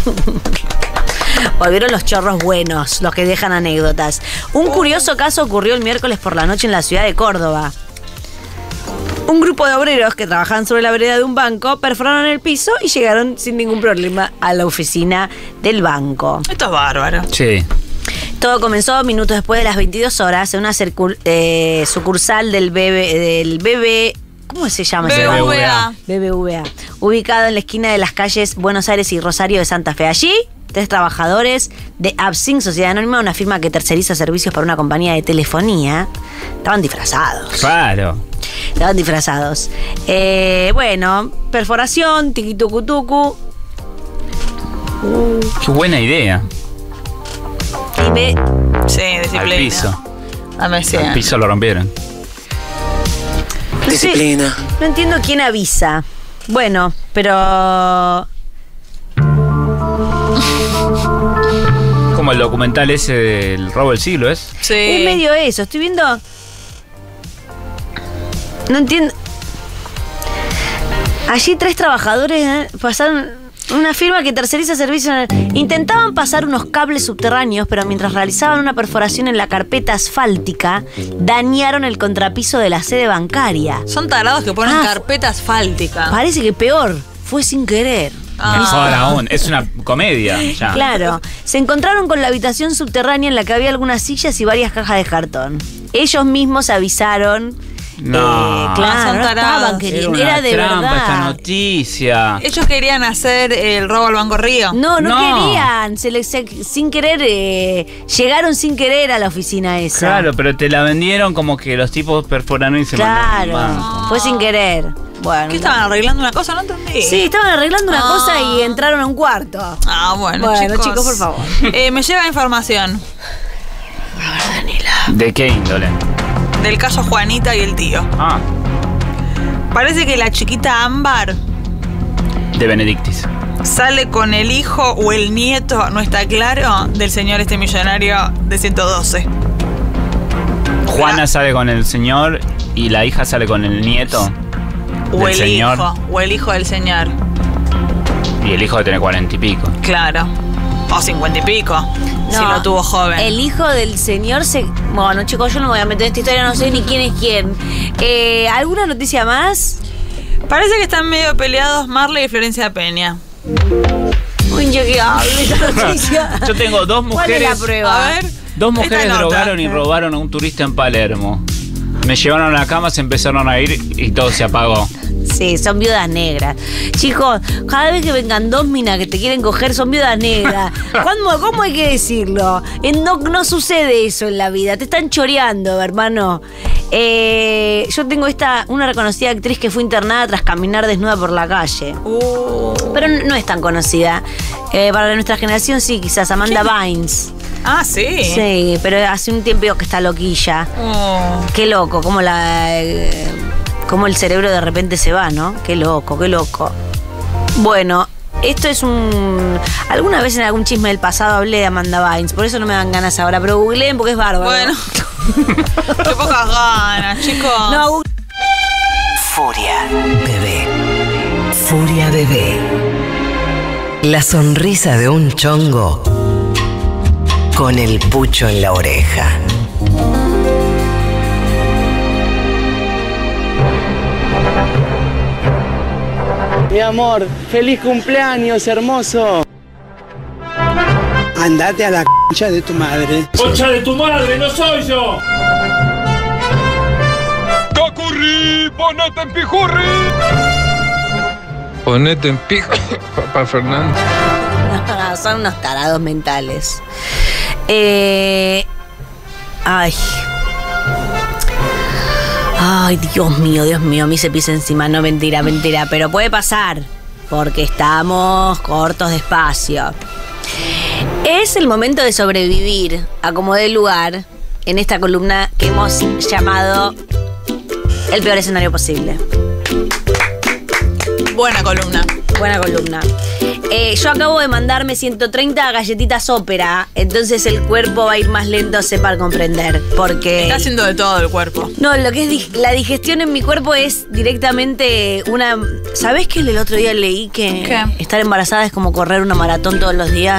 Volvieron los chorros buenos, los que dejan anécdotas. Un curioso caso ocurrió el miércoles por la noche en la ciudad de Córdoba. Un grupo de obreros que trabajaban sobre la vereda de un banco perforaron el piso y llegaron sin ningún problema a la oficina del banco. Esto es bárbaro. Sí. Todo comenzó minutos después de las veintidós horas en una circul- eh, sucursal del B B, del B B, ¿cómo se llama ese B B V A. B B V A, ubicado en la esquina de las calles Buenos Aires y Rosario de Santa Fe. Allí, tres trabajadores de Absync, Sociedad Anónima, una firma que terceriza servicios para una compañía de telefonía, estaban disfrazados. Claro. Estaban disfrazados. Eh, bueno, perforación, tiquitucutucu. Uh, Qué buena idea. y ve, Sí, Al disciplina. piso. Dame cien. Al piso lo rompieron. no sé, no entiendo quién avisa. Bueno, pero... Como el documental ese del robo del siglo, ¿es? Sí. Es medio eso, estoy viendo... No entiendo... Allí tres trabajadores eh, pasaron... Una firma que terceriza servicios... Intentaban pasar unos cables subterráneos, pero mientras realizaban una perforación en la carpeta asfáltica, dañaron el contrapiso de la sede bancaria. Son tarados que ponen Ah, carpeta asfáltica. Parece que peor, fue sin querer. Mejor aún. Es una comedia. Ya. Claro, se encontraron con la habitación subterránea en la que había algunas sillas y varias cajas de cartón. Ellos mismos avisaron... No. Eh, claro, son no tarados. estaban queriendo, Era, era, una de trampa verdad. esta noticia. Ellos querían hacer el robo al Banco Río. No, no, No. querían, se les, se- sin querer, eh, llegaron sin querer a la oficina esa. Claro, pero te la vendieron como que los tipos perforaron y se mandaron Claro, al banco. fue sin querer. Bueno, ¿Qué estaban arreglando una cosa? No entendí. sí, estaban arreglando una Ah. cosa y entraron a un cuarto. Ah, bueno, Bueno, chicos. chicos, por favor. Eh, me llega información ¿De qué índole? del caso Juanita y el tío. Ah, Parece que la chiquita Ámbar de Benedictis. sale con el hijo o el nieto, no está claro, del señor este millonario de ciento doce. Juana sale con el señor y la hija sale con el nieto O del el señor. hijo, o el hijo del señor. Y el hijo de tener cuarenta y pico. Claro. O cincuenta y pico, si lo tuvo joven. El hijo del señor se... Bueno, chicos, yo no me voy a meter en esta historia, no sé ni quién es quién. Eh, ¿Alguna noticia más? Parece que están medio peleados Marley y Florencia Peña. Uy, yo qué hablo de esta noticia. Yo tengo dos ¿Cuál es mujeres. la prueba? A ver. Dos mujeres Esta nota. drogaron y robaron a un turista en Palermo. Me llevaron a la cama, se empezaron a ir y todo se apagó. Sí, son viudas negras. Chicos, cada vez que vengan dos minas que te quieren coger, son viudas negras. ¿Cuándo, ¿Cómo hay que decirlo? Eh, No, no sucede eso en la vida. Te están choreando, hermano. Eh, yo tengo esta, una reconocida actriz que fue internada tras caminar desnuda por la calle. Uh. Pero no es tan conocida. Eh, para nuestra generación sí, quizás Amanda Bynes. Ah, sí. Sí, pero hace un tiempo que está loquilla. Oh. Qué loco, como la... eh, cómo el cerebro de repente se va, ¿no? Qué loco, qué loco. Bueno, esto es un... Alguna vez en algún chisme del pasado hablé de Amanda Bynes, por eso no me dan ganas ahora, pero googleen porque es bárbaro. Bueno. Qué pocas ganas, chicos. No, gu- Furia Bebé. Furia Bebé. La sonrisa de un chongo con el pucho en la oreja. Mi amor, feliz cumpleaños, hermoso. Andate a la concha de tu madre. ¡Concha de tu madre, no soy yo! ¡Cocurri! ¡Ponete en pijurri! Ponete en pico, papá Fernando. no, son unos tarados mentales. Eh... Ay... Ay, Dios mío, Dios mío, a mí se pisa encima, no mentira, mentira, pero puede pasar, porque estamos cortos de espacio. Es el momento de sobrevivir a como dé lugar en esta columna que hemos llamado El peor escenario posible. Buena columna. Buena columna. Eh, yo acabo de mandarme ciento treinta galletitas ópera, entonces el cuerpo va a ir más lento, sepa comprender, porque... Está haciendo de todo el cuerpo. No, lo que es di- la digestión en mi cuerpo es directamente una... ¿Sabés que el otro día leí que ¿Qué? estar embarazada es como correr una maratón todos los días?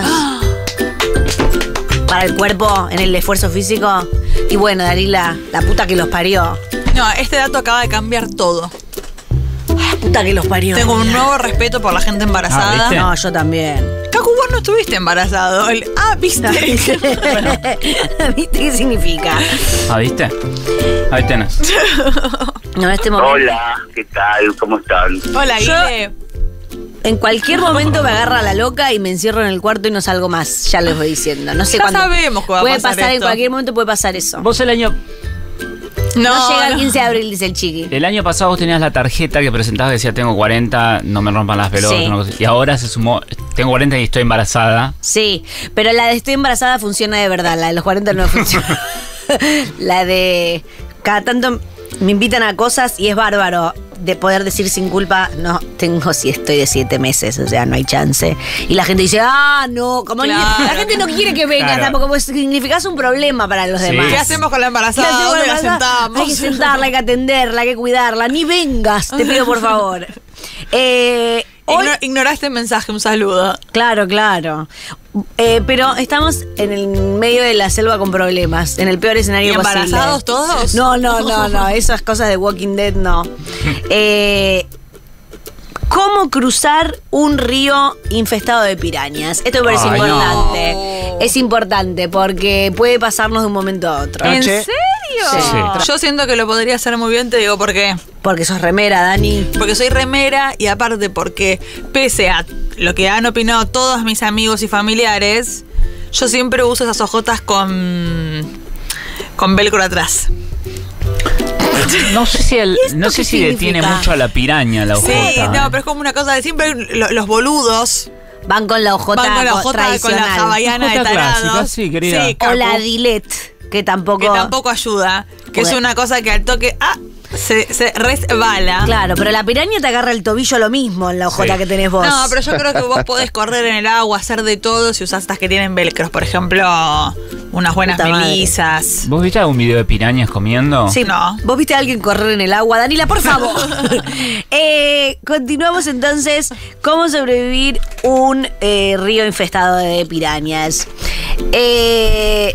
Para el cuerpo, en el esfuerzo físico. Y bueno, Darila, la puta que los parió. No, este dato acaba de cambiar todo. Puta que los parió. Tengo un nuevo respeto por la gente embarazada. Ah, ¿viste? No, yo también. Cacu, vos no estuviste embarazado. El- ah, ¿viste? ¿Viste qué significa? Ah, ¿viste? Ahí tenés. No, en este momento. Hola, ¿qué tal? ¿Cómo están? Hola, Yo- Guille. En cualquier momento me agarra la loca y me encierro en el cuarto y no salgo más. Ya les voy diciendo. No sé Ya cuándo. sabemos que va a Puede pasar pasar en esto. cualquier momento, puede pasar eso. Vos el año, No, No, llega el no. quince de abril, dice el chiqui. el año pasado vos tenías la tarjeta que presentabas que decía tengo cuarenta, no me rompan las pelotas. Sí. una cosa así. Y ahora se sumó, tengo cuarenta y estoy embarazada. Sí, pero la de estoy embarazada funciona de verdad. La de los cuarenta no funciona. La de cada tanto me invitan a cosas y es bárbaro de poder decir sin culpa, no, tengo si estoy de siete meses, o sea, no hay chance. Y la gente dice, ah, no, como ni- Claro. la gente no quiere que vengas Claro. tampoco, pues significás un problema para los Sí. demás. ¿Qué hacemos con la ¿Qué embarazada? hacemos con ¿Dónde la la embarazada? sentamos? Hay que sentarla, hay que atenderla, hay que cuidarla. Ni vengas, te pido por favor. Eh, hoy, Igno- ignoraste el mensaje, un saludo. Claro, claro. Eh, pero estamos en el medio de la selva con problemas, en el peor escenario ¿Y posible. embarazados todos? No, no, no, no. Esas cosas de Walking Dead no. Eh, ¿Cómo cruzar un río infestado de pirañas? Esto me parece Ay, importante. no. Es importante porque puede pasarnos de un momento a otro. ¿En Che. serio? Sí. Yo siento que lo podría hacer muy bien, te digo por qué. Porque sos remera, Dani. Porque soy remera y aparte porque pese a lo que han opinado todos mis amigos y familiares, yo siempre uso esas hojotas con con velcro atrás. No sé si el, no qué sé si detiene significa? mucho a la piraña la hojota. Sí, no, pero es como una cosa de siempre lo- los boludos Van con la hojota, van con la co- hojota con la tradicional. hawaiana de Hojota tarados. clásica, sí, querida. O Cacu, la dilet, que tampoco... que tampoco ayuda, que Porque- es una cosa que al toque ah, se, se resbala. Claro, pero la piraña te agarra el tobillo lo mismo en la hojota Sí. que tenés vos. No, pero yo creo que vos podés correr en el agua, hacer de todo si usás estas que tienen velcros. Por ejemplo, unas buenas Puta madre. melisas. ¿Vos viste algún video de pirañas comiendo? Sí, No. ¿Vos viste a alguien correr en el agua? Danila, por favor. Eh, continuamos entonces. ¿Cómo sobrevivir un eh, río infestado de pirañas? Eh,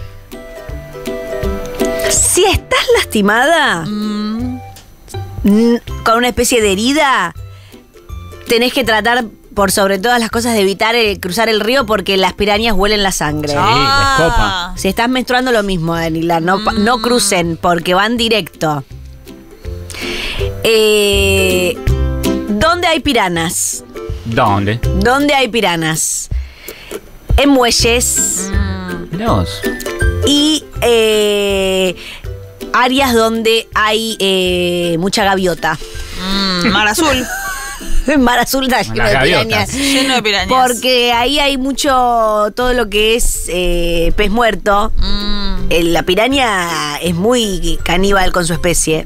si estás lastimada, Mm. n- con una especie de herida, tenés que tratar por sobre todas las cosas de evitar eh, cruzar el río porque las pirañas huelen la sangre. Sí, Ah. la escopa. Si estás menstruando, lo mismo, Danila. No, pa- no crucen porque van directo. Eh, ¿Dónde hay piranas? ¿Dónde? ¿Dónde hay piranas? En muelles Mirá vos. y eh, áreas donde hay eh, mucha gaviota. Mm, mar azul. En Mar Azul está lleno Las de gaviotas. pirañas. Lleno de pirañas. Porque ahí hay mucho, todo lo que es eh, pez muerto. Mm. Eh, La piraña es muy caníbal con su especie.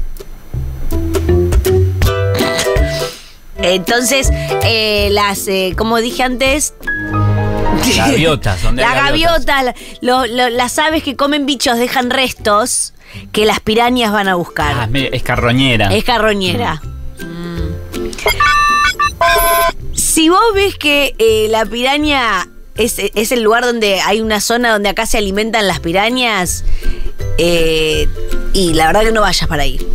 Entonces, eh, las, eh, como dije antes... Gaviotas, ¿dónde hay Las gaviotas? gaviotas, la- lo- lo- las aves que comen bichos dejan restos que las pirañas van a buscar. Ah, es medio- es carroñera. Es carroñera. Si vos ves que eh, la piraña es, es el lugar donde hay una zona donde acá se alimentan las pirañas, eh, y la verdad que no vayas para ahí.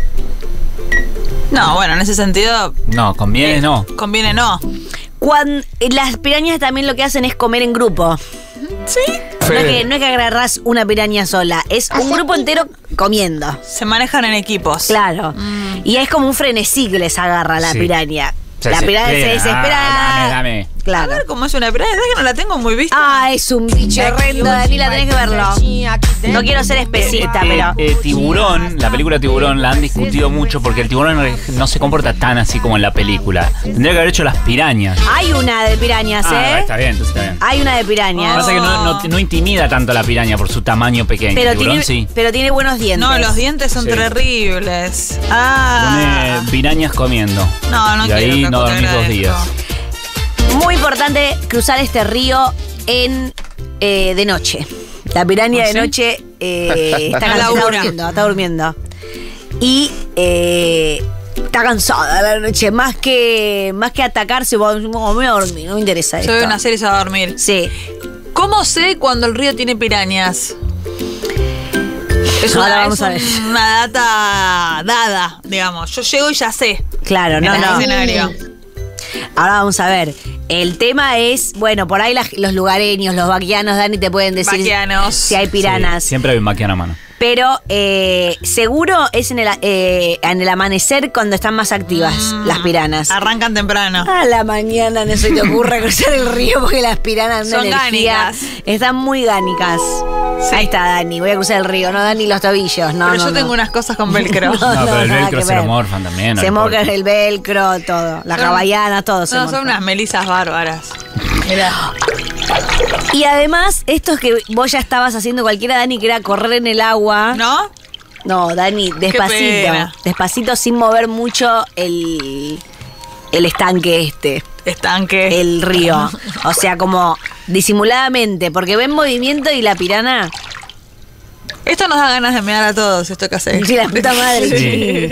No, bueno, en ese sentido No, conviene no. conviene no. Cuando, las pirañas también lo que hacen es comer en grupo. Sí. No es, que, no es que agarrás una piraña sola, es un grupo entero comiendo. Se manejan en equipos. Claro. Y es como un frenesí que les agarra la Sí. piraña. Se la piraña se desespera. desespera. Ah, dame, dame. A Claro. ver cómo es una piraña, ¿sabes que no la tengo muy vista? Ah, es un bicho horrendo, Danila, tenés que verlo. No quiero ser especista, Eh, pero... eh, Tiburón, la película Tiburón la han discutido mucho porque el tiburón no se comporta tan así como en la película. Tendría que haber hecho las pirañas. Hay una de pirañas, Ah, ¿eh? está bien, entonces está bien. Hay una de Lo que pirañas. pasa es que no, no- no intimida tanto a la piraña por su tamaño pequeño. pero, el tiburón tiene, sí. pero tiene buenos dientes. No, los dientes son Sí. terribles. Ah. Pone pirañas comiendo. No, no y ahí quiero, no Cacu, te dormís dos días. agradezco. Muy importante cruzar este río en eh, de noche. La piraña ¿Ah, de sí? noche eh, está, No can- está labura. durmiendo, está durmiendo. Y eh, está cansada a la noche. Más que, más que atacarse, vos, oh, me voy a dormir, no me interesa Se esto. ve una serie y se va a dormir. Sí. ¿Cómo sé cuando el río tiene pirañas? Es Ahora una, vamos es a ver. una data dada, digamos. Yo llego y ya sé. Claro, no, en no. el escenario. Ahora vamos a ver. El tema es, bueno, por ahí la- los lugareños, los vaquianos, Dani, te pueden decir Vaquianos. si hay piranas. Sí, siempre hay un maquiano a mano. Pero eh, seguro es en el, eh, en el amanecer cuando están más activas las piranas. Arrancan temprano. A la mañana no se te ocurre cruzar el río porque las piranas Son energía, gánicas. están muy gánicas. Ahí está Dani, voy a cruzar el río, no Dani los tobillos, no, Pero no, yo tengo no. unas cosas con velcro. No, No, pero el nada velcro que se lo ver. morfan también. no Se le mocan importa. el velcro, todo. La Son- hawaiana, todo se No, morfa. son unas melisas bárbaras. Mirá. Y además, esto es que vos ya estabas haciendo cualquiera, Dani, que era correr en el agua. ¿No? No, Dani, despacito. pena. Despacito sin mover mucho el, el estanque este. Estanque. El río. O sea, como disimuladamente, porque ven movimiento y la pirana. Esto nos da ganas de mear a todos, esto que hace. Sí, la puta madre. Sí.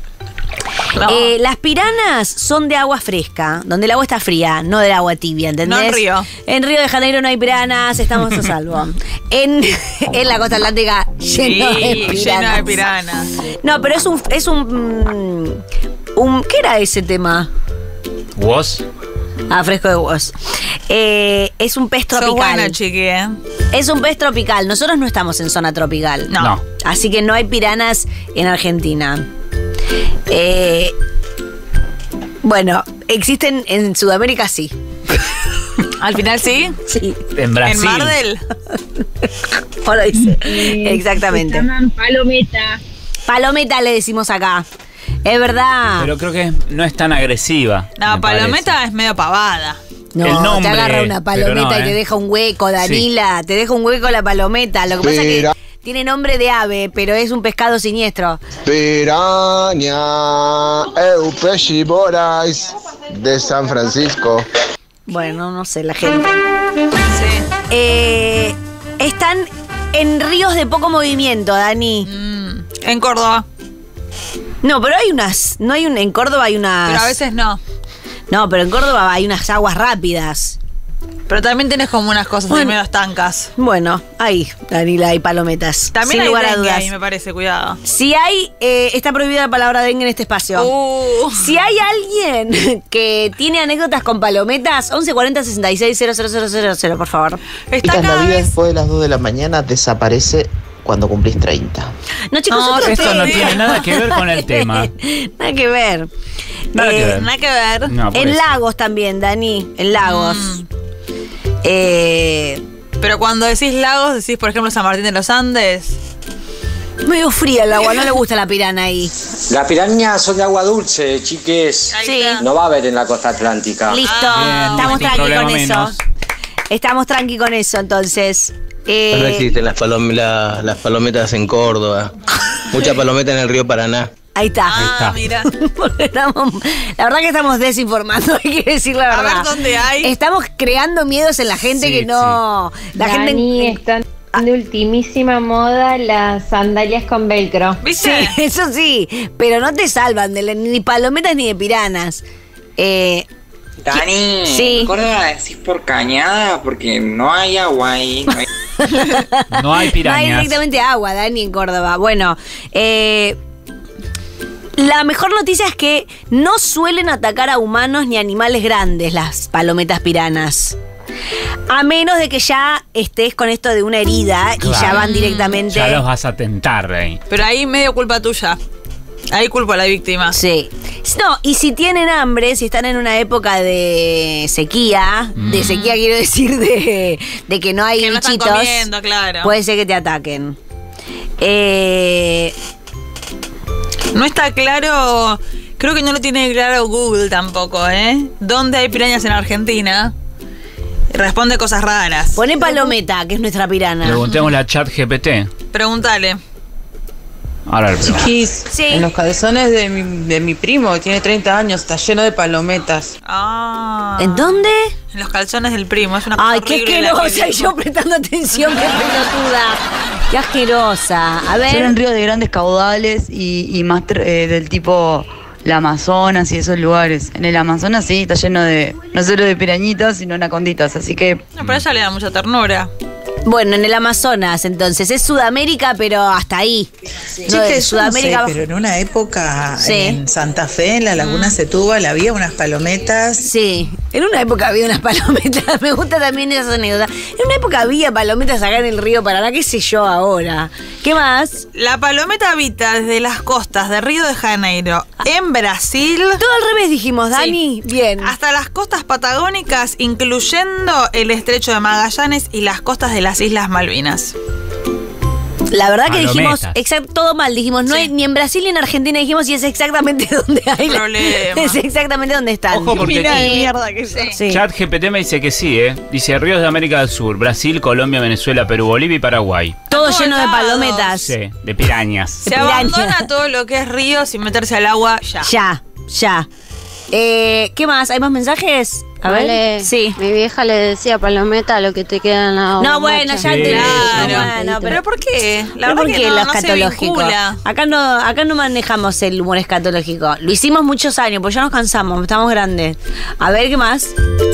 No. Eh, las piranas son de agua fresca, donde el agua está fría, no del agua tibia, ¿entendés? No en Río. En Río de Janeiro no hay piranas, estamos a salvo. En, en la costa atlántica lleno Sí, de piranas. lleno de piranas. No, pero es un, es un, mm, un ¿qué era ese tema? ¿Vos? Ah, fresco de huevos. Eh, es un pez Sos tropical. bueno, chiqui, ¿eh? Es un pez tropical. Nosotros no estamos en zona tropical. No. No. Así que no hay piranas en Argentina. Eh, bueno, existen en Sudamérica, sí. Al final sí. Sí. En Brasil. En Mardel. Ahora dice. Exactamente. Se llaman palometa. Palometa le decimos acá. Es verdad. Pero creo que no es tan agresiva. No, me palometa parece. es medio pavada. No, el nombre, te agarra una palometa pero no, y te ¿eh? deja un hueco, Danila. Te deja un hueco la palometa. Lo que pasa es que tiene nombre de ave, pero es un pescado siniestro. Piraña, eu peixe Borais, de San Francisco. Bueno, no sé, la gente. Eh, están en ríos de poco movimiento, Dani. Mm, en Córdoba. No, pero hay unas. No hay un. En Córdoba hay unas. Pero a veces no. No, pero en Córdoba hay unas aguas rápidas. Pero también tenés como unas cosas Bueno. ahí medio estancas. Bueno, ahí, Danila, hay palometas. También sin hay lugar a dengue dudas. ahí, me parece, cuidado. Si hay, eh, está prohibida la palabra dengue en este espacio. Uh. Si hay alguien que tiene anécdotas con palometas, once cuarenta sesenta y seis cero cero cero cero cero, por favor. Está La cada vida vez. después de las dos de la mañana desaparece cuando cumplís treinta. No, chicos, No, otro Esto no tema. tiene nada que ver con el tema. Nada que ver. Nada que Eh, ver. Nada que ver. No, por En eso. lagos también, Dani. En lagos. Mm. Eh, Pero cuando decís lagos, decís, por ejemplo, San Martín de los Andes. medio fría el agua, no le gusta la pirana ahí. Las pirañas son de agua dulce, chiques. Sí. No va a haber en la costa atlántica. Listo. Bien, Estamos un tranqui problema con menos. eso. Estamos tranqui con eso, entonces. Eh, No existen las, palom- la- las palometas en Córdoba. Mucha palometa en el río Paraná. Ahí está. Ah, está. mira. Porque estamos- la verdad que estamos desinformando, hay que decir la A verdad. ver dónde hay. Estamos creando miedos en la gente Sí, que no. La Dani, gente. están de ultimísima moda las sandalias con velcro. Sí, ¿Viste? eso sí, pero no te salvan de la- ni palometas ni de piranas. Eh, Dani, Sí. Córdoba decís por cañada porque no hay agua ahí. No hay... No hay no hay pirañas. directamente agua, Dani, en Córdoba. Bueno, eh, la mejor noticia es que no suelen atacar a humanos ni animales grandes las palometas piranas. A menos de que ya estés con esto de una herida y ya Claro. van directamente. Ya los vas a tentar ahí. Pero ahí medio culpa tuya. Ahí culpa a la víctima. Sí. No, y si tienen hambre, si están en una época de sequía, de sequía quiero decir de, de que no hay Que no están bichitos, comiendo, claro. puede ser que te ataquen. Eh, No está claro. Creo que no lo tiene claro Google tampoco, ¿eh? ¿Dónde hay pirañas en Argentina? Responde cosas raras. Poné palometa, que es nuestra pirana. Preguntémosle a Chat G P T. Pregúntale. Ahora le pregunto. Chiquis, Sí. en los calzones de mi, de mi primo, que tiene treinta años, está lleno de palometas. Ah. ¿En dónde? En los calzones del primo. Es una cosa Ay, qué horrible la que asquerosa. Y dijo. yo prestando atención, qué pelotuda. Qué asquerosa. A Son ver. en ríos de grandes caudales y, y más tr- eh, del tipo la Amazonas y esos lugares. En el Amazonas sí, está lleno de, no solo de pirañitas, sino anaconditas. Así que No, pero a ella le da mucha ternura. Bueno, en el Amazonas, entonces. Es Sudamérica, pero hasta ahí. Chiques, no, yo Sudamérica. No sé, pero en una época, sí. en Santa Fe, en la Laguna mm. Setúbal, había unas palometas. Sí, en una época había unas palometas. Me gusta también esa anécdota. En una época había palometas acá en el río Paraná, qué sé yo ahora. ¿Qué más? La palometa habita desde las costas de Río de Janeiro, en Brasil. Todo al revés dijimos, Dani. Sí. Bien. Hasta las costas patagónicas, incluyendo el estrecho de Magallanes y las costas de las Islas Malvinas. La verdad que dijimos exact, todo mal, dijimos no sí. hay ni en Brasil ni en Argentina, dijimos y es exactamente donde hay problema. La, es exactamente donde están. Ojo porque Mira aquí, de mierda que sí. Sí. Chat G P T me dice que sí, eh. Dice ríos de América del Sur, Brasil, Colombia, Venezuela, Perú, Bolivia y Paraguay. Todo lleno de palometas. Sí, de pirañas. Se abandona todo lo que es río sin meterse al agua ya. Ya, ya. Eh, ¿Qué más? ¿Hay más mensajes? A vale. ver. Sí. Mi vieja le decía palometa a lo que te queda en la No, bueno, ya sí. te claro. bueno, pero ¿por qué? La verdad ¿Por qué que no, lo no escatológico? Acá no, acá no manejamos el humor escatológico. Lo hicimos muchos años, pues ya nos cansamos, estamos grandes. A ver, ¿qué más?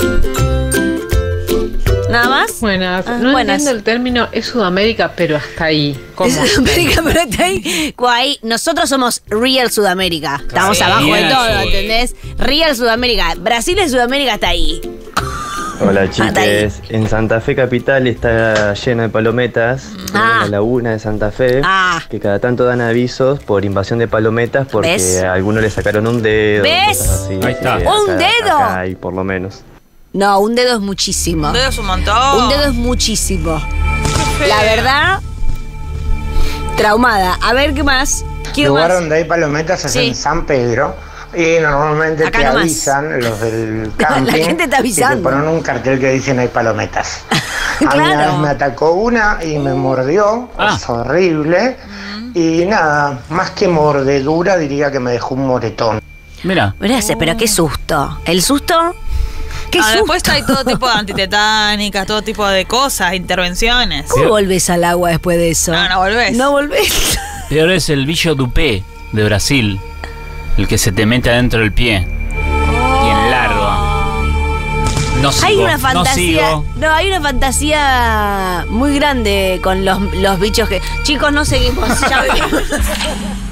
¿Nada más? Buenas. Ah, no buenas. entiendo el término, es Sudamérica, pero hasta ahí. ¿Cómo? Es Sudamérica, pero hasta ahí. ahí. Nosotros somos Real Sudamérica. Estamos sí, abajo de todo, sí. ¿entendés? Real Sudamérica. Brasil es Sudamérica hasta ahí. Hola chiques, en Santa Fe capital está lleno de palometas, ah. en la laguna de Santa Fe, ah. que cada tanto dan avisos por invasión de palometas porque ¿ves? A algunos le sacaron un dedo. ¿Ves? Así, ahí está. Acá, ¿Un dedo? Acá hay por lo menos. No, un dedo es muchísimo. Un dedo es un montón. Un dedo es muchísimo. La verdad, traumada. A ver, ¿qué más? El lugar más? Donde hay palometas es sí. en San Pedro. Y normalmente acá te nomás. Avisan los del camping. La gente está avisando. Y te ponen un cartel que dice no hay palometas. Claro. A mí una vez me atacó una y me mordió. Ah. Es horrible. Mm. Y nada, más que mordedura diría que me dejó un moretón. Mira. Mirá, pero qué susto. ¿El susto? ¿Qué ah, susto? Después hay todo tipo de antitetánicas, todo tipo de cosas, intervenciones. ¿Cómo volvés al agua después de eso? No, no volvés. No volvés. Peor es el bicho dupé de Brasil. El que se te mete adentro del pie. Oh. Y en largo. No sigo, hay una fantasía. No, no, hay una fantasía muy grande con los, los bichos que. Chicos, no seguimos. Ya venimos.